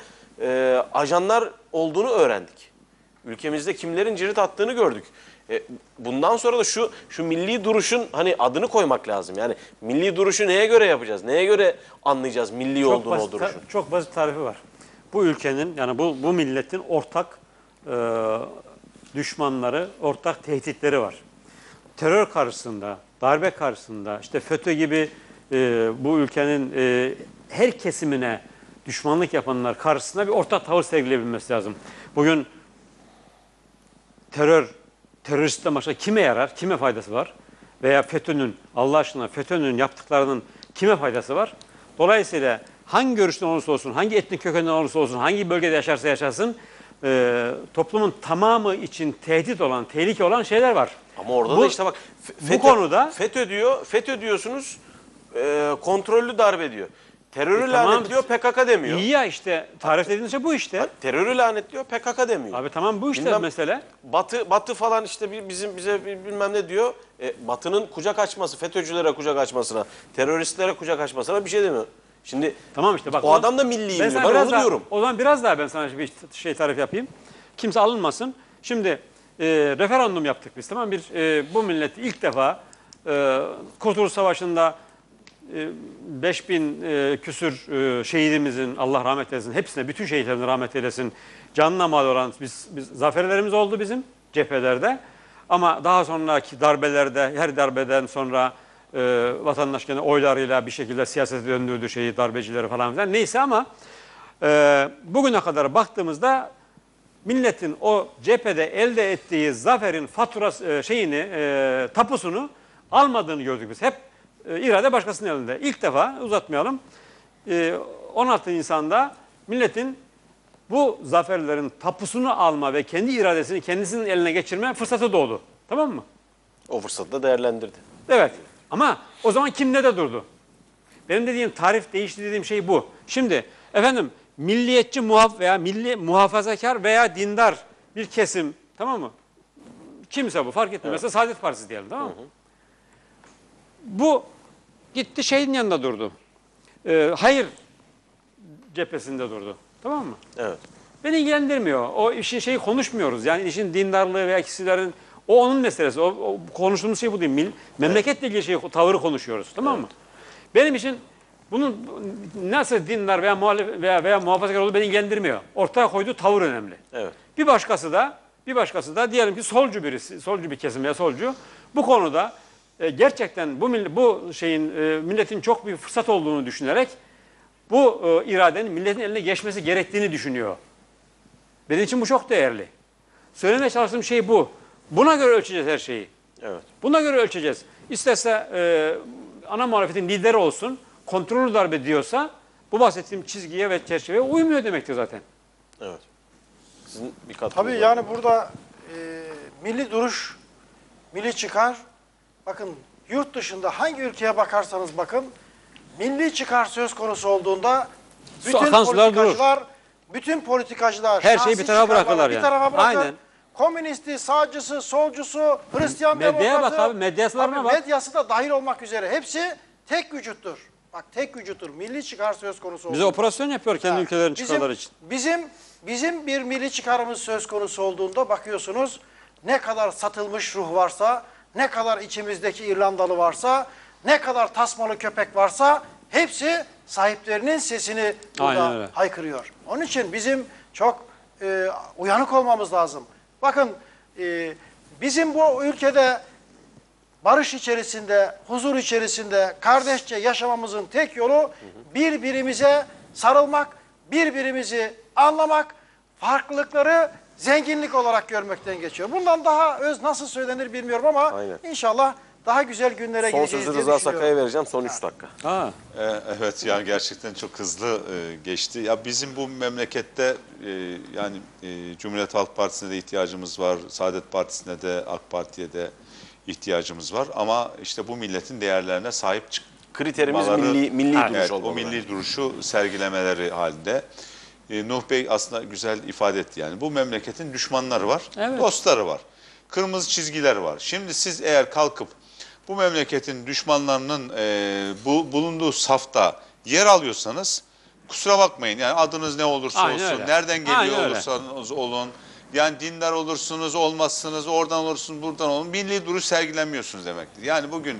ajanlar olduğunu öğrendik. Ülkemizde kimlerin cirit attığını gördük. Bundan sonra da şu milli duruşun hani adını koymak lazım. Yani milli duruşu neye göre yapacağız? Neye göre anlayacağız milli olduğunu o duruşun? Çok basit tarifi var. Bu ülkenin yani bu milletin ortak düşmanları, ortak tehditleri var. terör karşısında, darbe karşısında, işte FETÖ gibi bu ülkenin her kesimine düşmanlık yapanlar karşısında bir ortak tavır sergileyebilmesi lazım. Bugün teröristten başka kime yarar, kime faydası var? Veya FETÖ'nün, Allah aşkına FETÖ'nün yaptıklarının kime faydası var? Dolayısıyla hangi görüşten olursa olsun, hangi etnik kökenden olursa olsun, hangi bölgede yaşarsa yaşasın, toplumun tamamı için tehdit olan, tehlike olan şeyler var. Ama orada Bu- da işte bak bu konuda- FETÖ diyorsunuz, kontrollü darbe diyor. Terörü tamam. lanetliyor, PKK demiyor. İyi ya işte, tarif dediğiniz şey bu işte. Terörü lanetliyor, PKK demiyor. Abi tamam bu işte Bilmem- mesele. Batı falan işte bize bilmem ne diyor. Batı'nın kucak açması, FETÖ'cülere kucak açmasına, teröristlere kucak açmasına bir şey demiyor. Şimdi Tamam işte bak. o adam da milliyim Ben diyor. sana Ben biraz onu daha- diyorum. O zaman biraz daha ben sana bir şey tarif yapayım. Kimse alınmasın. Şimdi referandum yaptık biz, tamam mı? Bu millet ilk defa Kurtuluş Savaşı'nda 5000 küsür şehidimizin, Allah rahmet eylesin, hepsine, bütün şehitlerine rahmet eylesin, canına mal olan biz zaferlerimiz oldu bizim cephelerde. Ama daha sonraki darbelerde, her darbeden sonra vatandaş gene oylarıyla bir şekilde siyasete döndürdü şeyi, darbecileri falan filan. Neyse ama bugüne kadar baktığımızda milletin o cephede elde ettiği zaferin faturası tapusunu almadığını gördük biz. Hep irade başkasının elinde. İlk defa uzatmayalım. 16 Nisan'da milletin bu zaferlerin tapusunu alma ve kendi iradesini kendisinin eline geçirme fırsatı doğdu. Tamam mı? O fırsatı da değerlendirdi. Evet. Ama o zaman kim ne de durdu? Benim dediğim tarif değişti dediğim şey bu. Şimdi efendim milliyetçi veya milli muhafazakar veya dindar bir kesim, tamam mı? Kimse bu fark etmiyor. Mesela Saadet Partisi diyelim, tamam mı? Bu gitti şeyin yanında durdu. Hayır cephesinde durdu. Tamam mı? Evet. Beni ilgilendirmiyor. O işin şeyi konuşmuyoruz. Yani işin dindarlığı veya kişilerin, o onun meselesi. O konuştuğumuz şey bu değil. Memleketle ilgili tavırı konuşuyoruz. Tamam mı? Benim için bunun nasıl dindar veya muhalif veya muhafazakar olduğu beni ilgilendirmiyor. Ortaya koyduğu tavır önemli. Evet. Bir başkası da diyelim ki solcu birisi, solcu bir kesim veya solcu bu konuda gerçekten bu şeyin milletin çok büyük fırsat olduğunu düşünerek bu iradenin milletin eline geçmesi gerektiğini düşünüyor. Benim için bu çok değerli. Söylemeye çalıştığım şey bu. Buna göre ölçeceğiz her şeyi. Evet. Buna göre ölçeceğiz. İsterse ana muhalefetin lideri olsun, kontrollü darbe diyorsa bu bahsettiğim çizgiye ve çerçeveye uymuyor demektir zaten. Evet. Sizin bir katkınız Tabii var. yani burada milli duruş, milli çıkar, bakın yurt dışında hangi ülkeye bakarsanız bakın, milli çıkar söz konusu olduğunda akan sular bütün politikacılar Her şeyi şahsi bir tarafa çıkarlarını bırakırlar bir yani. tarafa bırakır. Aynen. Komünisti, sağcısı, solcusu, Hristiyan Medyaya demokratı, bak abi, medyaslarına bak. medyası da dahil olmak üzere hepsi tek vücuttur. Bak tek vücuttur. Milli çıkar söz konusu Bize olduğunda. operasyon yapıyor kendi Ha, ülkelerin çıkarları için. Bizim bir milli çıkarımız söz konusu olduğunda bakıyorsunuz ne kadar satılmış ruh varsa, ne kadar içimizdeki İrlandalı varsa, ne kadar tasmalı köpek varsa hepsi sahiplerinin sesini Aynen burada öyle. haykırıyor. Onun için bizim çok uyanık olmamız lazım. Bakın bizim bu ülkede barış içerisinde, huzur içerisinde, kardeşçe yaşamamızın tek yolu birbirimize sarılmak, birbirimizi anlamak, farklılıkları zenginlik olarak görmekten geçiyor. Bundan daha öz nasıl söylenir bilmiyorum ama Aynen. inşallah daha güzel günlere Son gireceğiz sözü diye Rıza düşünüyorum. Sakay'a vereceğim. Son 3 dakika. Ha. Evet yani gerçekten çok hızlı geçti. Ya bizim bu memlekette Cumhuriyet Halk Partisi'ne de ihtiyacımız var. Saadet Partisi'ne de AK Parti'ye de ihtiyacımız var. Ama işte bu milletin değerlerine sahip Kriterimiz çıkmaları, milli duruş evet, olmalı. o milli duruşu sergilemeleri halinde. Nuh Bey aslında güzel ifade etti yani. Bu memleketin düşmanları var, Evet. dostları var. Kırmızı çizgiler var. Şimdi siz eğer kalkıp bu memleketin düşmanlarının bulunduğu safta yer alıyorsanız kusura bakmayın. Yani adınız ne olursa Aynen olsun, öyle. nereden geliyor Aynen öyle. olursanız olun. Yani dindar olursunuz, olmazsınız, oradan olursunuz, buradan olun. Milli duruş sergilemiyorsunuz demektir. Yani bugün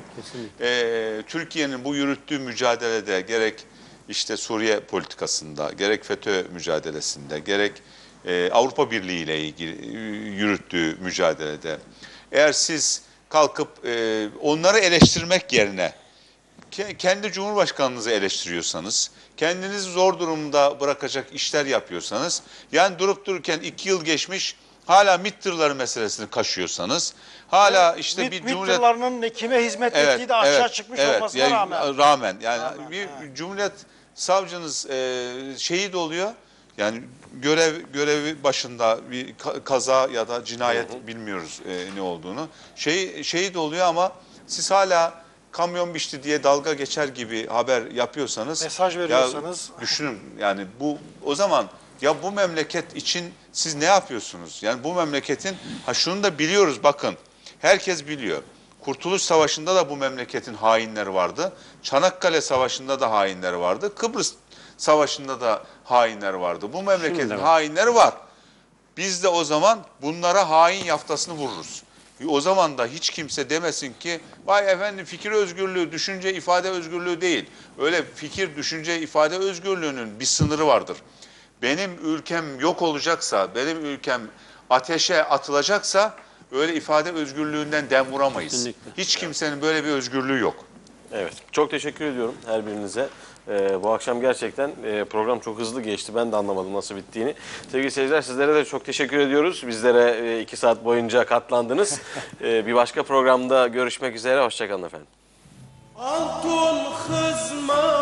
Türkiye'nin bu yürüttüğü mücadelede gerek işte Suriye politikasında, gerek FETÖ mücadelesinde, gerek Avrupa Birliği ile ilgili yürüttüğü mücadelede eğer siz kalkıp onları eleştirmek yerine kendi Cumhurbaşkanınızı eleştiriyorsanız, kendinizi zor durumda bırakacak işler yapıyorsanız, yani durup dururken 2 yıl geçmiş hala MİT tırları meselesini kaşıyorsanız, hala işte bir MİT tırlarının kime hizmet ettiği de açığa çıkmış olmasına rağmen. Yani bir Cumhuriyet savcınız şehit oluyor. Yani görevi başında bir kaza ya da cinayet bilmiyoruz ne olduğunu. Şehit oluyor ama siz hala kamyon biçti diye dalga geçer gibi haber yapıyorsanız, mesaj veriyorsanız, ya düşünün yani o zaman ya bu memleket için siz ne yapıyorsunuz? Yani bu memleketin şunu da biliyoruz, bakın herkes biliyor. Kurtuluş Savaşı'nda da bu memleketin hainleri vardı. Çanakkale Savaşı'nda da hainleri vardı. Kıbrıs Savaşı'nda da hainler vardı. Bu memleketin hainleri var. Biz de o zaman bunlara hain yaftasını vururuz. O zaman da hiç kimse demesin ki vay efendim fikir özgürlüğü, düşünce ifade özgürlüğü değil. Öyle fikir, düşünce, ifade özgürlüğünün bir sınırı vardır. Benim ülkem yok olacaksa, benim ülkem ateşe atılacaksa öyle ifade özgürlüğünden dem vuramayız. Kesinlikle. Hiç kimsenin böyle bir özgürlüğü yok. Evet. Çok teşekkür ediyorum her birinize. Bu akşam gerçekten program çok hızlı geçti. Ben de anlamadım nasıl bittiğini. Sevgili seyirciler, sizlere de çok teşekkür ediyoruz. Bizlere 2 saat boyunca katlandınız. Bir başka programda görüşmek üzere. Hoşçakalın efendim. Altın hızma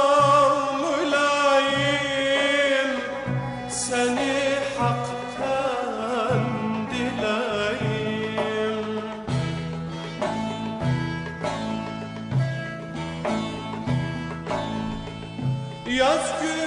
mülayim, seni haktan dileyim. Yaz günü